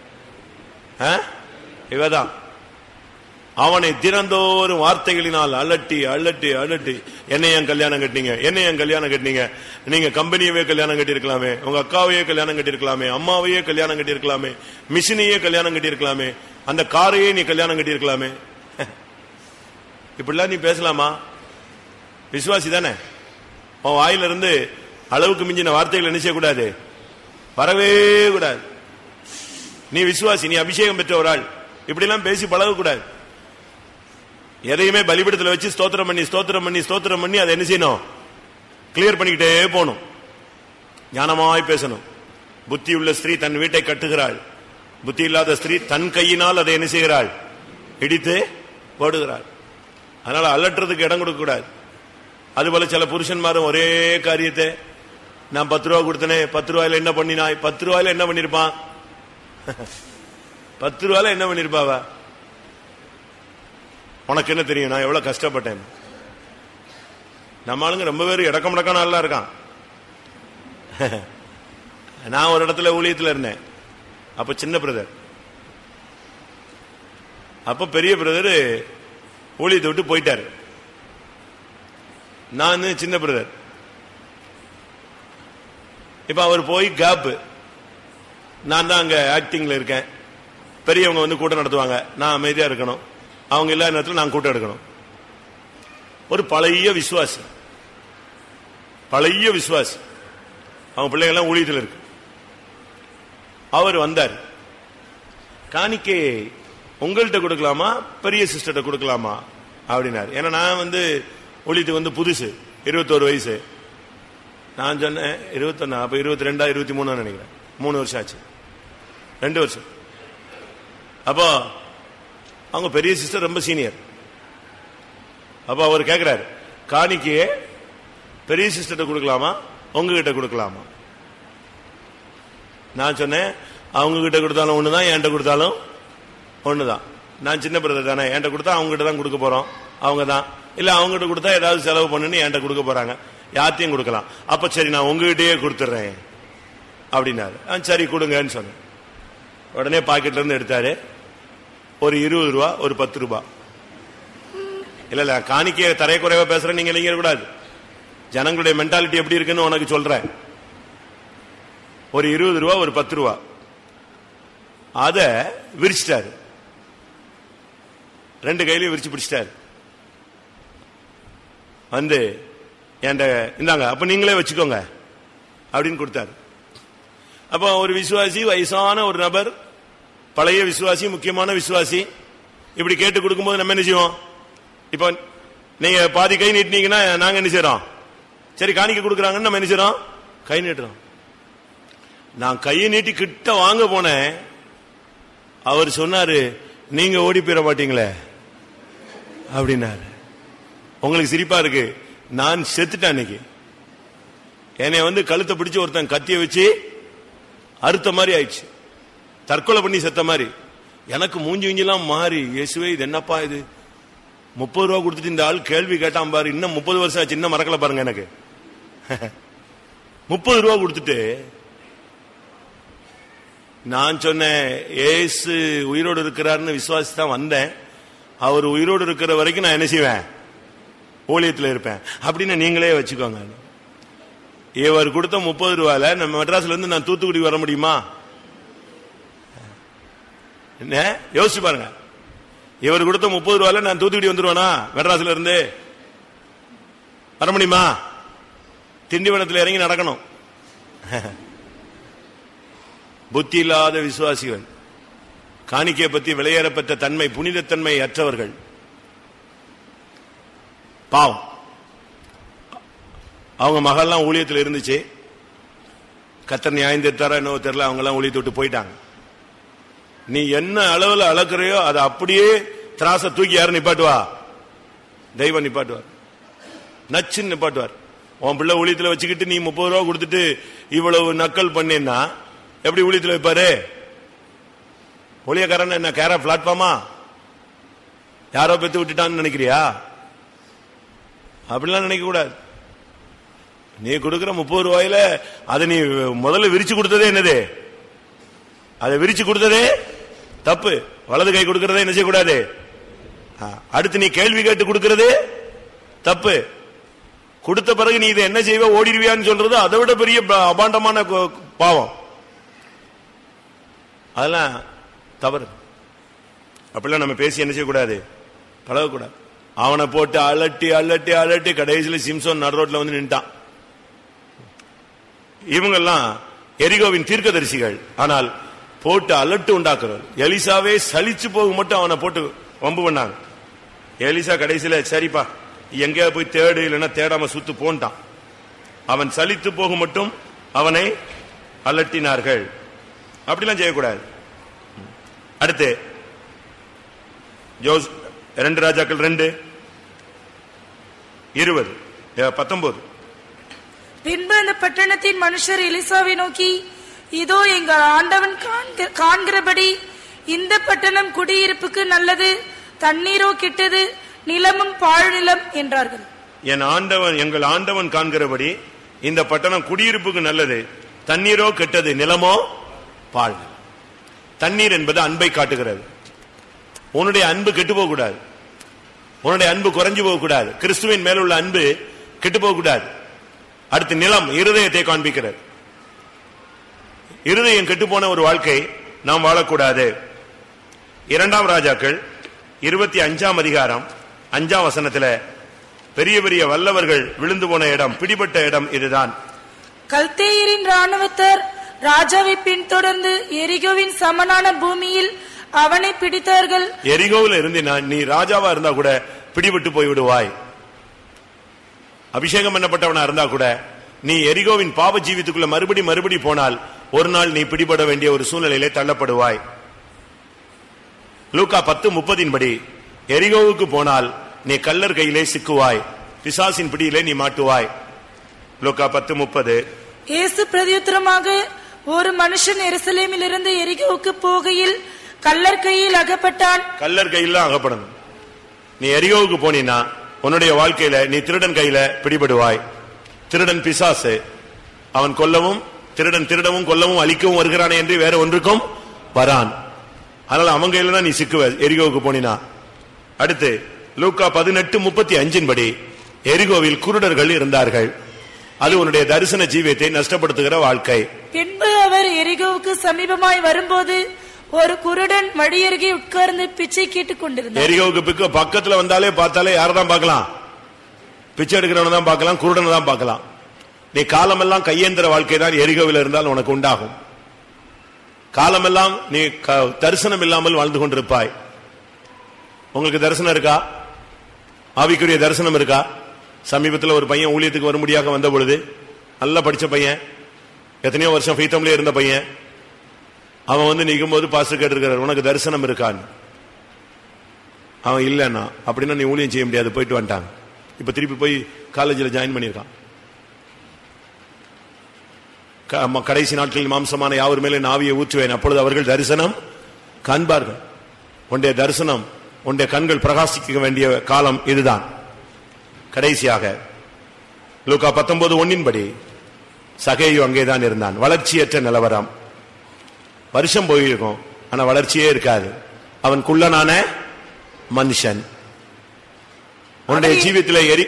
இவதான். அவனை தினந்தோறும் வார்த்தைகளினால் அலட்டி அலட்டி அலட்டி, என்னை ஏன் கல்யாணம் கட்டினீங்க, என்னை ஏன் கல்யாணம் கட்டினீங்க, நீங்க கம்பெனியவே கல்யாணம் கட்டிருக்கலாமே, உங்க அக்காவையே கல்யாணம் கட்டிருக்கலாமே, அம்மாவையே கல்யாணம் கட்டிருக்கலாமே, மிஷினையே கல்யாணம் கட்டிருக்கலாமே, அந்த காரையே நீ கல்யாணம் கட்டிருக்கலாமே. இப்படிலாம் நீ பேசலாமா? விசுவாசி தானே? உன் வாயிலிருந்து அளவுக்கு மிஞ்சின வார்த்தைகள் என்ன செய்யக்கூடாது, வரவே கூடாது. நீ விசுவாசி, நீ அபிஷேகம் பெற்ற ஒரு ஆள், இப்படி எல்லாம் பேசி பழகக்கூடாது. எதையுமே பலிபீடத்தில் வச்சு ஸ்தோத்திரம் பண்ணி ஸ்தோத்திரம் பண்ணி ஸ்தோத்திரம் பண்ணி அதை என்ன செய்யணும், கிளியர் பண்ணிக்கிட்டே போகணும். ஞானமாய் பேசணும். புத்தி உள்ள ஸ்திரீ தன் வீட்டை கட்டுகிறாள், புத்தி இல்லாத ஸ்திரீ தன் கையினால் அதை என்ன செய்கிறாள், இடித்து போடுகிறாள். அதனால அலட்டுறதுக்கு இடம் கொடுக்க கூடாது. அதுபோல சில புருஷன்மாரும் ஒரே காரியத்தை, நான் பத்து ரூபா கொடுத்தனே, பத்து ரூபாயில என்ன பண்ணினாய், பத்து ரூபாயில என்ன பண்ணிருப்பான், பத்து ரூபாயில என்ன பண்ணிருப்பாவ, உனக்கு என்ன தெரியும் நான் எவ்வளவு கஷ்டப்பட்டேன். நம்ம ஆளுங்க ரொம்ப பேர் இடக்க முடக்கான நல்லா இருக்கான். நான் ஒரு இடத்துல ஊழியத்தில் இருந்தேன், அப்ப சின்ன பிரதர், அப்ப பெரிய பிரதர் ஊழியத்தை விட்டு போயிட்டாரு. நான் சின்ன பிரதர். இப்ப அவர் போய் கேப், நான் தான் அங்க ஆக்டிங்ல இருக்கேன். பெரியவங்க வந்து கூட்டம் நடத்துவாங்க, நான் அமைதியா இருக்கணும். அவங்க இல்லாத நேரத்தில் நான் கூட்டம் எடுக்கணும். ஒரு பழைய விசுவாசி, பழைய விசுவாசி, அவங்க பிள்ளைகள்லாம் ஊழியத்தில் இருக்கு. அவர் வந்தார், காணிக்கை உங்கள்கிட்ட கொடுக்கலாமா பெரிய சிஸ்டர்கிட்ட கொடுக்கலாமா அப்படின்னாரு. ஏன்னா நான் வந்து ஊழியத்துக்கு வந்து புதுசு, இருபத்தோரு வயசு. நான் சொன்னேன் இருபத்தொன்னு, அப்ப இருபத்தி ரெண்டா இருபத்தி மூணு நினைக்கிறேன், மூணு வருஷம் ஆச்சு, ரெண்டு வருஷம். அப்போ அவங்க பெரிய சிஸ்டர் ரொம்ப சீனியர். அப்ப அவர் கேட்கிறாரு, காணிக்கையே பெரிய சிஸ்டர்கிட்ட கொடுக்கலாமா உங்ககிட்ட கொடுக்கலாமா? நான் சொன்னேன், அவங்க கிட்ட கொடுத்தாலும் ஒண்ணுதான், என்கிட்ட கொடுத்தாலும் ஒண்ணுதான். நான் சின்ன பிரதர் தானே, என்கிட்ட கொடுத்தா அவங்க கிட்ட தான் கொடுக்க போறோம், அவங்க தான். இல்ல அவங்க கிட்ட கொடுத்தா ஏதாவது செலவு பண்ணுன்னு என்கிட்ட கொடுக்க போறாங்க, யார்த்தையும் கொடுக்கலாம். அப்ப சரி நான் உங்ககிட்டயே கொடுத்துட்றேன் அப்படின்னாரு. சரி கொடுங்கன்னு சொன்னேன். உடனே பாக்கெட்ல இருந்து எடுத்தாரு ஒரு இருபது ரூபா, ஒரு பத்து ரூபா. இல்ல இல்ல காணிக்கைய தரை குறைவா பேசுறேன், நீங்க இல்லைங்க கூடாது. ஜனங்களுடைய மென்டாலிட்டி எப்படி இருக்குன்னு உனக்கு சொல்றேன். ஒரு இருபது ரூபா ஒரு பத்து ரூபா அத விரிச்சிட்டாரு, ரெண்டு கையிலையும் விரிச்சு பிடிச்சிட்டாரு. வந்து என்கிட்ட இந்தாங்க, அப்ப நீங்களே வச்சுக்கோங்க அப்படின்னு கொடுத்தாரு. அப்ப ஒரு விசுவாசி, வயசான ஒரு நபர், பழைய விசுவாசி, முக்கியமான விசுவாசி, இப்படி கேட்டு கொடுக்கும்போது நம்ம என்ன செய்வோம்? இப்ப நீங்க பாதி கை நீட்டினீங்கன்னா நாங்க என்ன செய்யறோம்? சரி காணிக்க கொடுக்குறாங்கன்னு நம்ம என்ன செய்யறோம்? கை நீட்டுறோம். நான் கையை நீட்டி கிட்ட வாங்க போனேன். அவர் சொன்னாரு, நீங்க ஓடி போயிட மாட்டீங்களே அப்படின்னாரு. உங்களுக்கு சிரிப்பா இருக்கு, நான் செத்துட்டேன் அன்னைக்கு. என்னை வந்து கழுத்தை பிடிச்சு ஒருத்தன் கத்திய வச்சு அறுத்த மாதிரி ஆயிடுச்சு, தற்கொலை பண்ணி செத்த மாதிரி. எனக்கு மூஞ்சி விஞ்செல்லாம் மாறி, இயேசுவே இது என்னப்பா இது, முப்பது ரூபா கொடுத்துட்டு இந்த ஆள் கேள்வி கேட்டான் பாரு, இன்னும் முப்பது வருஷம் ஆச்சு, இன்னும் மறக்கல பாருங்க எனக்கு. முப்பது ரூபா கொடுத்துட்டு நான் சொன்னேன், ஏசு உயிரோடு இருக்கிறாருன்னு விசுவாசி தான் வந்தேன். அவர் உயிரோடு இருக்கிற வரைக்கும் நான் என்ன செய்வேன்? ஊழியத்தில் இருப்பேன் அப்படின்னு நீங்களே வச்சுக்கோங்க. இவர் கொடுத்த முப்பது ரூபாயில நம்ம மெட்ராஸ்ல இருந்து நான் தூத்துக்குடி வர முடியுமா? என்ன யோசிச்சு பாருங்க. இவர் கொடுத்த முப்பது ரூபாயில நான் தூத்துக்குடி வந்துருவானா? மெட்ராஸ்ல இருந்து வர முடியுமா? திண்டிவனத்தில் இறங்கி நடக்கணும். புத்தி இல்லாத விசுவாசிகள், காணிக்கையை பற்றி விலையேறப்பட்ட தன்மை, புனிதத்தன்மை அற்றவர்கள், பாவம். அவங்க மகள்லாம் ஊழியத்தில் இருந்துச்சு. கர்த்தர் நியாயம் தீர்த்தாரோ என்னவோ தெரியல, அவங்க எல்லாம் ஊழியத்தை விட்டு போயிட்டாங்க. நீ என்ன அளவில் அளக்குறையோ அதை அப்படியே திராச தூக்கி யாரும் நிப்பாட்டுவா? தெய்வம் நிப்பாட்டுவார், நச்சுன்னு நிப்பாட்டுவார். உன் பிள்ளை ஊழியத்தில் வச்சுக்கிட்டு நீ முப்பது ரூபா கொடுத்துட்டு இவ்வளவு நக்கல் பண்ணேன்னா எப்படி ஊழியத்தில் வைப்பாரு? ஊழியக்காரன் என்ன கேரா பிளாட்ஃபார்மா? யாரோ பெத்து விட்டுட்டான்னு நினைக்கிறியா? அப்படிலாம் நினைக்க கூடாது. நீ கொடுக்கிற முப்பது ரூபாயில அதை நீ முதல்ல விரிச்சு கொடுத்ததே என்னது? அதை விரிச்சு கொடுத்ததே தப்பு. வலது கை கொடுக்கறதே என்ன செய்யக்கூடாது? அடுத்து நீ கேள்வி கேட்டு கொடுக்கறது தப்பு. கொடுத்த பிறகு நீ இதை என்ன செய்வ, ஓடிடுவியான்னு சொல்றது அதை விட பெரிய அபாண்டமான பாவம். அதெல்லாம் தவறு. அப்படிலாம் நம்ம பேசி என்ன செய்யக்கூடாது? பழகக்கூடாது. அவனை போட்டு அலட்டி அலட்டி அலட்டி கடைசியில் சிம்சோன் நடு ரோட்ல வந்து நின்ட்டான். இவங்கெல்லாம் எரிகோவின் தீர்க்கதரிசிகள், ஆனால் போட்டு அலட்டு உண்டாக்குறது. எலிசாவே சலிச்சு போக மட்டும் அவனை போட்டு வம்பு பண்ணாங்க. எலிசா கடைசியில சரிப்பா எங்கேயா போய் தேடு, இல்லைன்னா தேடாம சுத்து போன்ட்டான். அவன் சலித்து போக மட்டும் அவனை அலட்டினார்கள். அப்படிலாம் செய்யக்கூடாது. அடுத்து ஜோஸ் ரெண்டு ராஜாக்கள் ரெண்டு இருபது பத்தொன்பது. பின்பு அந்த பட்டணத்தின் மனுஷர் எலிசாவை நோக்கி, இதோ எங்கள் ஆண்டவன் காண்கிறபடி இந்த பட்டணம் குடியிருப்புக்கு நல்லது, தண்ணீரோ கெட்டது, நிலமும் பாழ் நிலம் என்றார்கள். என் ஆண்டவன் எங்கள் ஆண்டவன் காண்கிறபடி இந்த பட்டணம் குடியிருப்புக்கு நல்லது, தண்ணீரோ கெட்டது, நிலமோ பாழ். தண்ணீர் என்பது அன்பை காட்டுகிறது. உன்னுடைய அன்பு கெட்டு போக கூடாது, உன்னுடைய அன்பு குறைஞ்சு போக கூடாது, கிறிஸ்துவின் மேல உள்ள அன்பு கெட்டு போக கூடாது. அடுத்து நிலம் இருதயத்தை காண்பிக்கிறது. இருதயம் கெட்டு போன ஒரு வாழ்க்கை நாம் வாழக்கூடாது. இரண்டாம் ராஜாக்கள் இருபத்தி அஞ்சாம் அதிகாரம் அஞ்சாம் வசனத்துல பெரிய பெரிய வல்லவர்கள் விழுந்து போன இடம், பிடிபட்ட இடம் இதுதான். கல்தேயரின் ராணுவத்தர் ராஜாவை பின்தொடர்ந்து எரிகோவின் சமனான பூமியில் அவனை பிடித்தார்கள். எரிகோவில் இருந்து நீ ராஜாவா இருந்தா கூட பிடிபட்டு போய்விடுவாய். அபிஷேகம் பண்ணப்பட்டவனா இருந்தா கூட நீ எரிகோவின் பாவ ஜீவித்துக்குள்ள மறுபடி மறுபடி போனால் ஒரு நாள் நீ பிடிபட வேண்டிய ஒரு சூழ்நிலையிலே தள்ளப்படுவாய். லூக்கா பத்து முப்பதின் படி எரிகோவுக்கு போனால் நீ கல்லர் கையிலே சிக்குவாய், பிசாசின் பிடியிலே நீ மாட்டுவாய். லூக்கா பத்து முப்பது. இயேசு பிரதியுத்தரமாக, ஒரு மனுஷன் எருசலேமில் இருந்து எரிகோவுக்கு போகையில் கல்லர் கையில் அகப்பட்டான். கல்லர் கையில் அகப்படணும். நீ எரிகோவுக்கு போனீன்னா உன்னுடைய வாழ்க்கையில நீ திருடன் கையில பிடிபடுவாய். திருடன் பிசாசு, அவன் கொல்லவும் திருடன் திருடவும் கொல்லவும் அழிக்கவும் வருகிறானே என்று வேற ஒன்றுக்கும் வரான். அதனால அவன் கையில தான் நீ சிக்குவ எரிகோவுக்கு போனினா. அடுத்து லூக்கா பதினெட்டு முப்பத்தி அஞ்சின் படி எரிகோவில் குருடர்கள் இருந்தார்கள். அது உன்னுடைய தரிசன ஜீவியத்தை நஷ்டப்படுத்துகிற வாழ்க்கை. பின்பு அவர் எரிகோவுக்கு சமீபமாய் வரும்போது ஒரு குருடன் வழியருகே உட்கார்ந்து பிச்சை கேட்டுக் கொண்டிருந்தார். எரிகோவுக்கு பக்கத்துல வந்தாலே பார்த்தாலே யாரதான் பார்க்கலாம்? பிச்சை எடுக்கிறவன தான் பார்க்கலாம், குருடனை தான் பார்க்கலாம். நீ காலமெல்லாம் கையேந்திர வாழ்க்கை தான் எரிகோவில் இருந்தால் உனக்கு உண்டாகும். காலமெல்லாம் நீ தரிசனம் இல்லாமல் வாழ்ந்து கொண்டிருப்பாய். உங்களுக்கு தரிசனம் இருக்கா? ஆவிக்குரிய தரிசனம் இருக்கா? சமீபத்தில் ஒரு பையன் ஊழியத்துக்கு வரும்படியாக வந்த பொழுது, நல்லா படிச்ச பையன், எத்தனையோ வருஷம் ஃபெய்த்தம்லயே இருந்த பையன், அவன் வந்து நிற்கும் போது பாஸ்டர் கேட்டிருக்கிறார், உனக்கு தரிசனம் இருக்கான்னு. அவன் இல்லைன்னா அப்படின்னா நீ ஊழியம் செய்ய முடியாது, போயிட்டு வந்துட்டாங்க. இப்ப திருப்பி போய் காலேஜில் ஜாயின் பண்ணியிருக்கான். கடைசி நாட்களில் மாம்சமான யாவர் மேலே ஆவியை ஊற்றுவேன், அப்பொழுது அவர்கள் தரிசனம் காண்பார்கள். உன்னுடைய தரிசனம், உன்னுடைய கண்கள் பிரகாசிக்க வேண்டிய காலம் இதுதான். கடைசியாக லூக்கா பத்தொன்பது ஒன்னின்படி சகேயு அங்கேதான் இருந்தான். வளர்ச்சியற்ற நிலவரம், வருஷம் போயிருக்கும், ஆனா வளர்ச்சியே இருக்காது. அவன் குள்ளனான மனுஷன். உன்னுடைய ஜீவியத்தில் எரி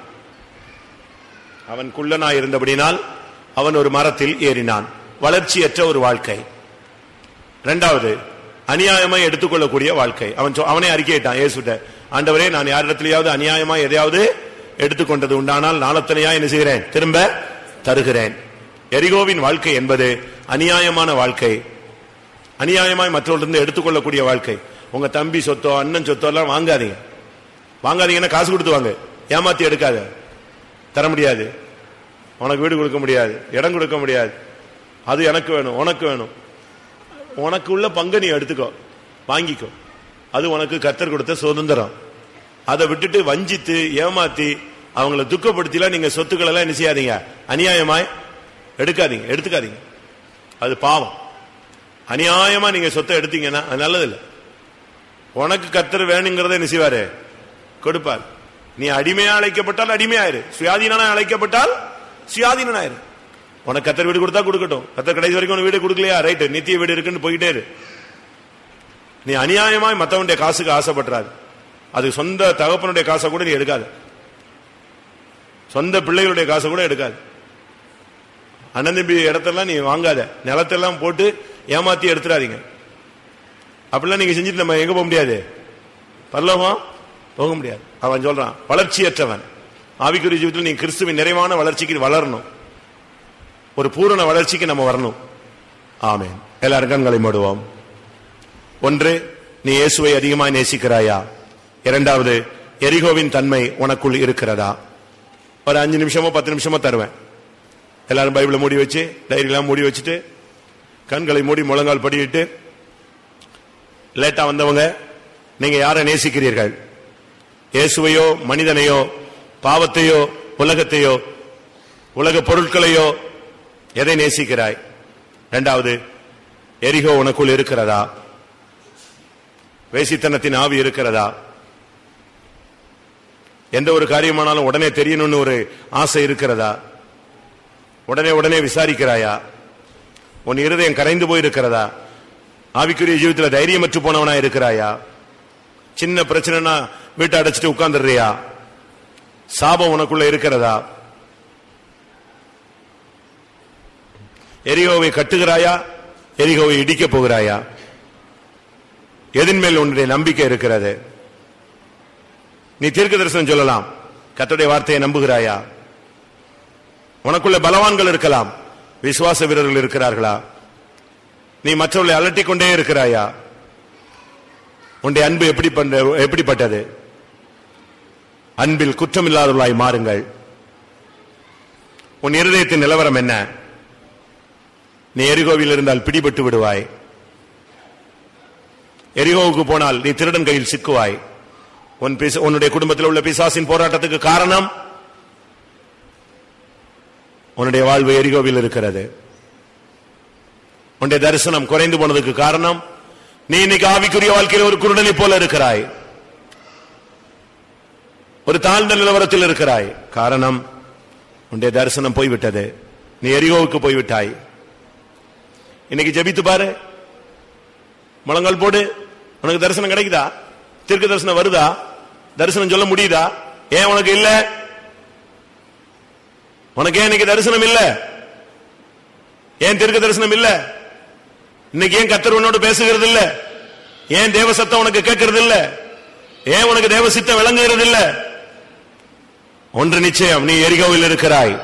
அவன் குள்ளனாய் இருந்தபடினால் அவன் ஒரு மரத்தில் ஏறினான். வளர்ச்சியற்ற ஒரு வாழ்க்கை. இரண்டாவது, அநியாயமாய் எடுத்துக்கொள்ளக்கூடிய வாழ்க்கை. அவன் அவனே அறிக்கையிட்டான் இயேசுட்ட, ஆண்டவரே, நான் யாரிடத்திலேயாவது அநியாயமாய் எதையாவது எடுத்துக்கொண்டது உண்டானால் நாளத்தனையா என்ன செய்கிறேன், திரும்ப தருகிறேன். எரிகோவின் வாழ்க்கை என்பது அநியாயமான வாழ்க்கை. அநியாயமாய் மற்றவர்களிருந்து எடுத்துக்கொள்ளக்கூடிய வாழ்க்கை. உங்க தம்பி சொத்தோ அண்ணன் சொத்தோ எல்லாம் வாங்காதீங்க. வாங்காதீங்கன்னா காசு கொடுத்து வாங்க, ஏமாத்தி எடுக்காத. தர முடியாது, உனக்கு வீடு கொடுக்க முடியாது, இடம் கொடுக்க முடியாது. அது எனக்கு வேணும், உனக்கு வேணும். உனக்கு உள்ள பங்கு நீ எடுத்துக்கோ, வாங்கிக்கோ. அது உனக்கு கர்த்தர் கொடுத்த சுதந்திரம். அதை விட்டுட்டு வஞ்சித்து ஏமாத்தி அவங்களை துக்கப்படுத்திலாம் நீங்க சொத்துக்கள் எல்லாம் என்ன செய்யாதீங்க, அநியாயமாய் எடுக்காதீங்க, எடுத்துக்காதீங்க. அது பாவம். அநியாயமா நீங்க சொத்தை எடுத்தீங்கன்னா அது நல்லதில்லை. உனக்கு கர்த்தர் வேணுங்கிறத என்ன செய்வாரு, கொடுப்பார். நீ அடிமையா அழைக்கப்பட்டால் அடிமையாயிரு, சுயாதீனா அழைக்கப்பட்டால் சுயாதீனாயிரு. உனக்கு கர்த்தர் வீடு கொடுத்தா கொடுக்கட்டும். கர்த்தர் கடைசி வரைக்கும் உனக்கு வீடு கொடுக்கலையா, ரைட், நித்திய வீடு இருக்குன்னு போயிட்டே இரு. நீ அநியாயமாய் மற்றவனுடைய காசுக்கு ஆசைப்படுறாரு. அது சொந்த தகப்பனுடைய காசை கூட நீ எடுக்காது, சொந்த பிள்ளைகளுடைய காசை கூட எடுக்காது. அண்ணன் தம்பி இடத்தெல்லாம் நீ வாங்காத, நிலத்தெல்லாம் போட்டு ஏமாத்தி எடுத்துடாதீங்க. அப்படிலாம் நீங்க செஞ்சுட்டு நம்ம எங்க போக முடியாது, பரலோகம் போக முடியாது. அவன் சொல்றான் வளர்ச்சியற்றவன். ஆவிக்குரிய ஜீவிதத்தில் நீ கிறிஸ்துவின் நிறைவான வளர்ச்சிக்கு வளரணும், ஒரு பூரண வளர்ச்சிக்கு நம்ம வரணும். ஆமென். எல்லாரும் கண்களை மூடுவோம். ஒன்று, நீ இயேசுவை அதிகமாக நேசிக்கிறாயா? இரண்டாவது, எரிகோவின் தன்மை உனக்குள் இருக்கிறதா? ஒரு அஞ்சு நிமிஷமோ பத்து நிமிஷமோ தருவேன். எல்லாரும் பைபிளை மூடி வச்சு, டைரியெல்லாம் மூடி வச்சுட்டு, கண்களை மூடி முழங்கால் படிட்டு, லேட்டா வந்தவங்க, நீங்க யாரை நேசிக்கிறீர்கள்? இயேசுவையோ, மனிதனையோ, பாவத்தையோ, உலகத்தையோ, உலக பொருட்களையோ? எதை நேசிக்கிறாய்? இரண்டாவது, எரிகோ உனக்குள் இருக்கிறதா? வேசித்தனத்தின் ஆவி இருக்கிறதா? எந்த ஒரு காரியமானாலும் உடனே தெரியணும்னு ஒரு ஆசை இருக்கிறதா? உடனே உடனே விசாரிக்கிறாயா? உன் இருதயம் கரைந்து போயிருக்கிறதா? ஆவிக்குரிய ஜீவிதத்தில் தைரியமற்று போனவனா இருக்கிறாயா? சின்ன பிரச்சனைனா வீட்டை அடைச்சிட்டு உட்கார்ந்துடுறியா? சாபம் உனக்குள்ள இருக்கிறதா? எரிகோவை கட்டுகிறாயா? எரிகோவை இடிக்க போகிறாயா? எதன் மேல் உன்னுடைய நம்பிக்கை இருக்கிறது? நீ தீர்க்க தரிசனம் சொல்லலாம், கர்த்தருடைய வார்த்தையை நம்புகிறாயா? உனக்குள்ள பலவான்கள் இருக்கலாம், விசுவாச வீரர்கள் இருக்கிறார்களா? நீ மற்றவர்களை அலட்டிக் கொண்டே இருக்கிறாயா? உன்னுடைய அன்பு எப்படி எப்படிப்பட்டது? அன்பில் குற்றமில்லாதவர்களாய் மாறுங்கள். உன் இருதயத்தின் நிலவரம் என்ன? நீ எரிகோவில் இருந்தால் பிடிபட்டு விடுவாய். எரிகோவுக்கு போனால் நீ திருடன் கையில் சிக்குவாய். உன் உன்னுடைய குடும்பத்தில் உள்ள பிசாசின் போராட்டத்துக்கு காரணம் உன்னுடைய வாழ்வு எரிகோவில் இருக்கிறது. உன்னுடைய தரிசனம் குறைந்து போனதுக்கு காரணம் நீ இன்னைக்கு ஆவிக்குரிய வாழ்க்கையில் ஒரு குருடனை போல இருக்கிறாய், ஒரு தாழ்ந்த நிலவரத்தில் இருக்கிறாய். காரணம் உன்னுடைய தரிசனம் போய்விட்டது. நீ எரிகோவுக்கு போய்விட்டாய். இன்னைக்கு ஜெபித்து பாரு, முழங்கால் போடு. உனக்கு தரிசனம் கிடைக்குதா? தீர்க்க தரிசனம் வருதா? தரிசனம் சொல்ல முடியுதா? ஏன் உனக்கு இல்ல? உனக்கு ஏன் இன்னைக்கு தரிசனம் இல்ல? ஏன் தீர்க்க தரிசனம் இல்ல? இன்னைக்கு ஏன் கர்த்தர் உன்னோடு பேசுகிறது இல்ல? ஏன் தேவ சத்தம் உனக்கு கேட்கிறது இல்ல? ஏன் உனக்கு தேவ சித்தம் விளங்குகிறது இல்ல? ஒன்று நிச்சயம், நீ எரிகோவில் இருக்கிறாய்.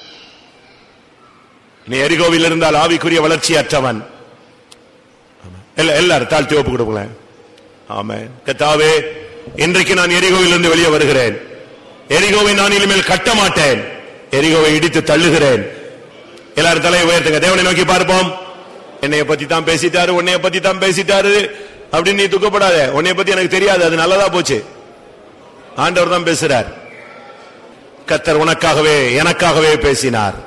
நீ எரிகோவில் இருந்தால் ஆவிக்குரிய வளர்ச்சி அற்றவன். எல்லாரும் தாழ்த்தி ஒப்பு கொடுங்களேன். ஆமென். கர்த்தாவே, இன்றைக்கு நான் எரிகோவில் இருந்து வெளியே வருகிறேன். எரிகோவை நான் இனிமேல் கட்ட மாட்டேன். எரிகோவை இடித்து தள்ளுகிறேன். எல்லாரும் தலையை உயர்த்துங்க. தேவனை நோக்கி பார்ப்போம். என்னைய பத்தி தான் பேசிட்டாரு, உன்னைய பத்தி தான் பேசிட்டாரு அப்படின்னு நீ துக்கப்படாத. உன்னைய பத்தி எனக்கு தெரியாது, அது நல்லதா போச்சு. ஆண்டவர் தான் பேசுறார். கர்த்தர் உனக்காகவே எனக்காகவே பேசினார்.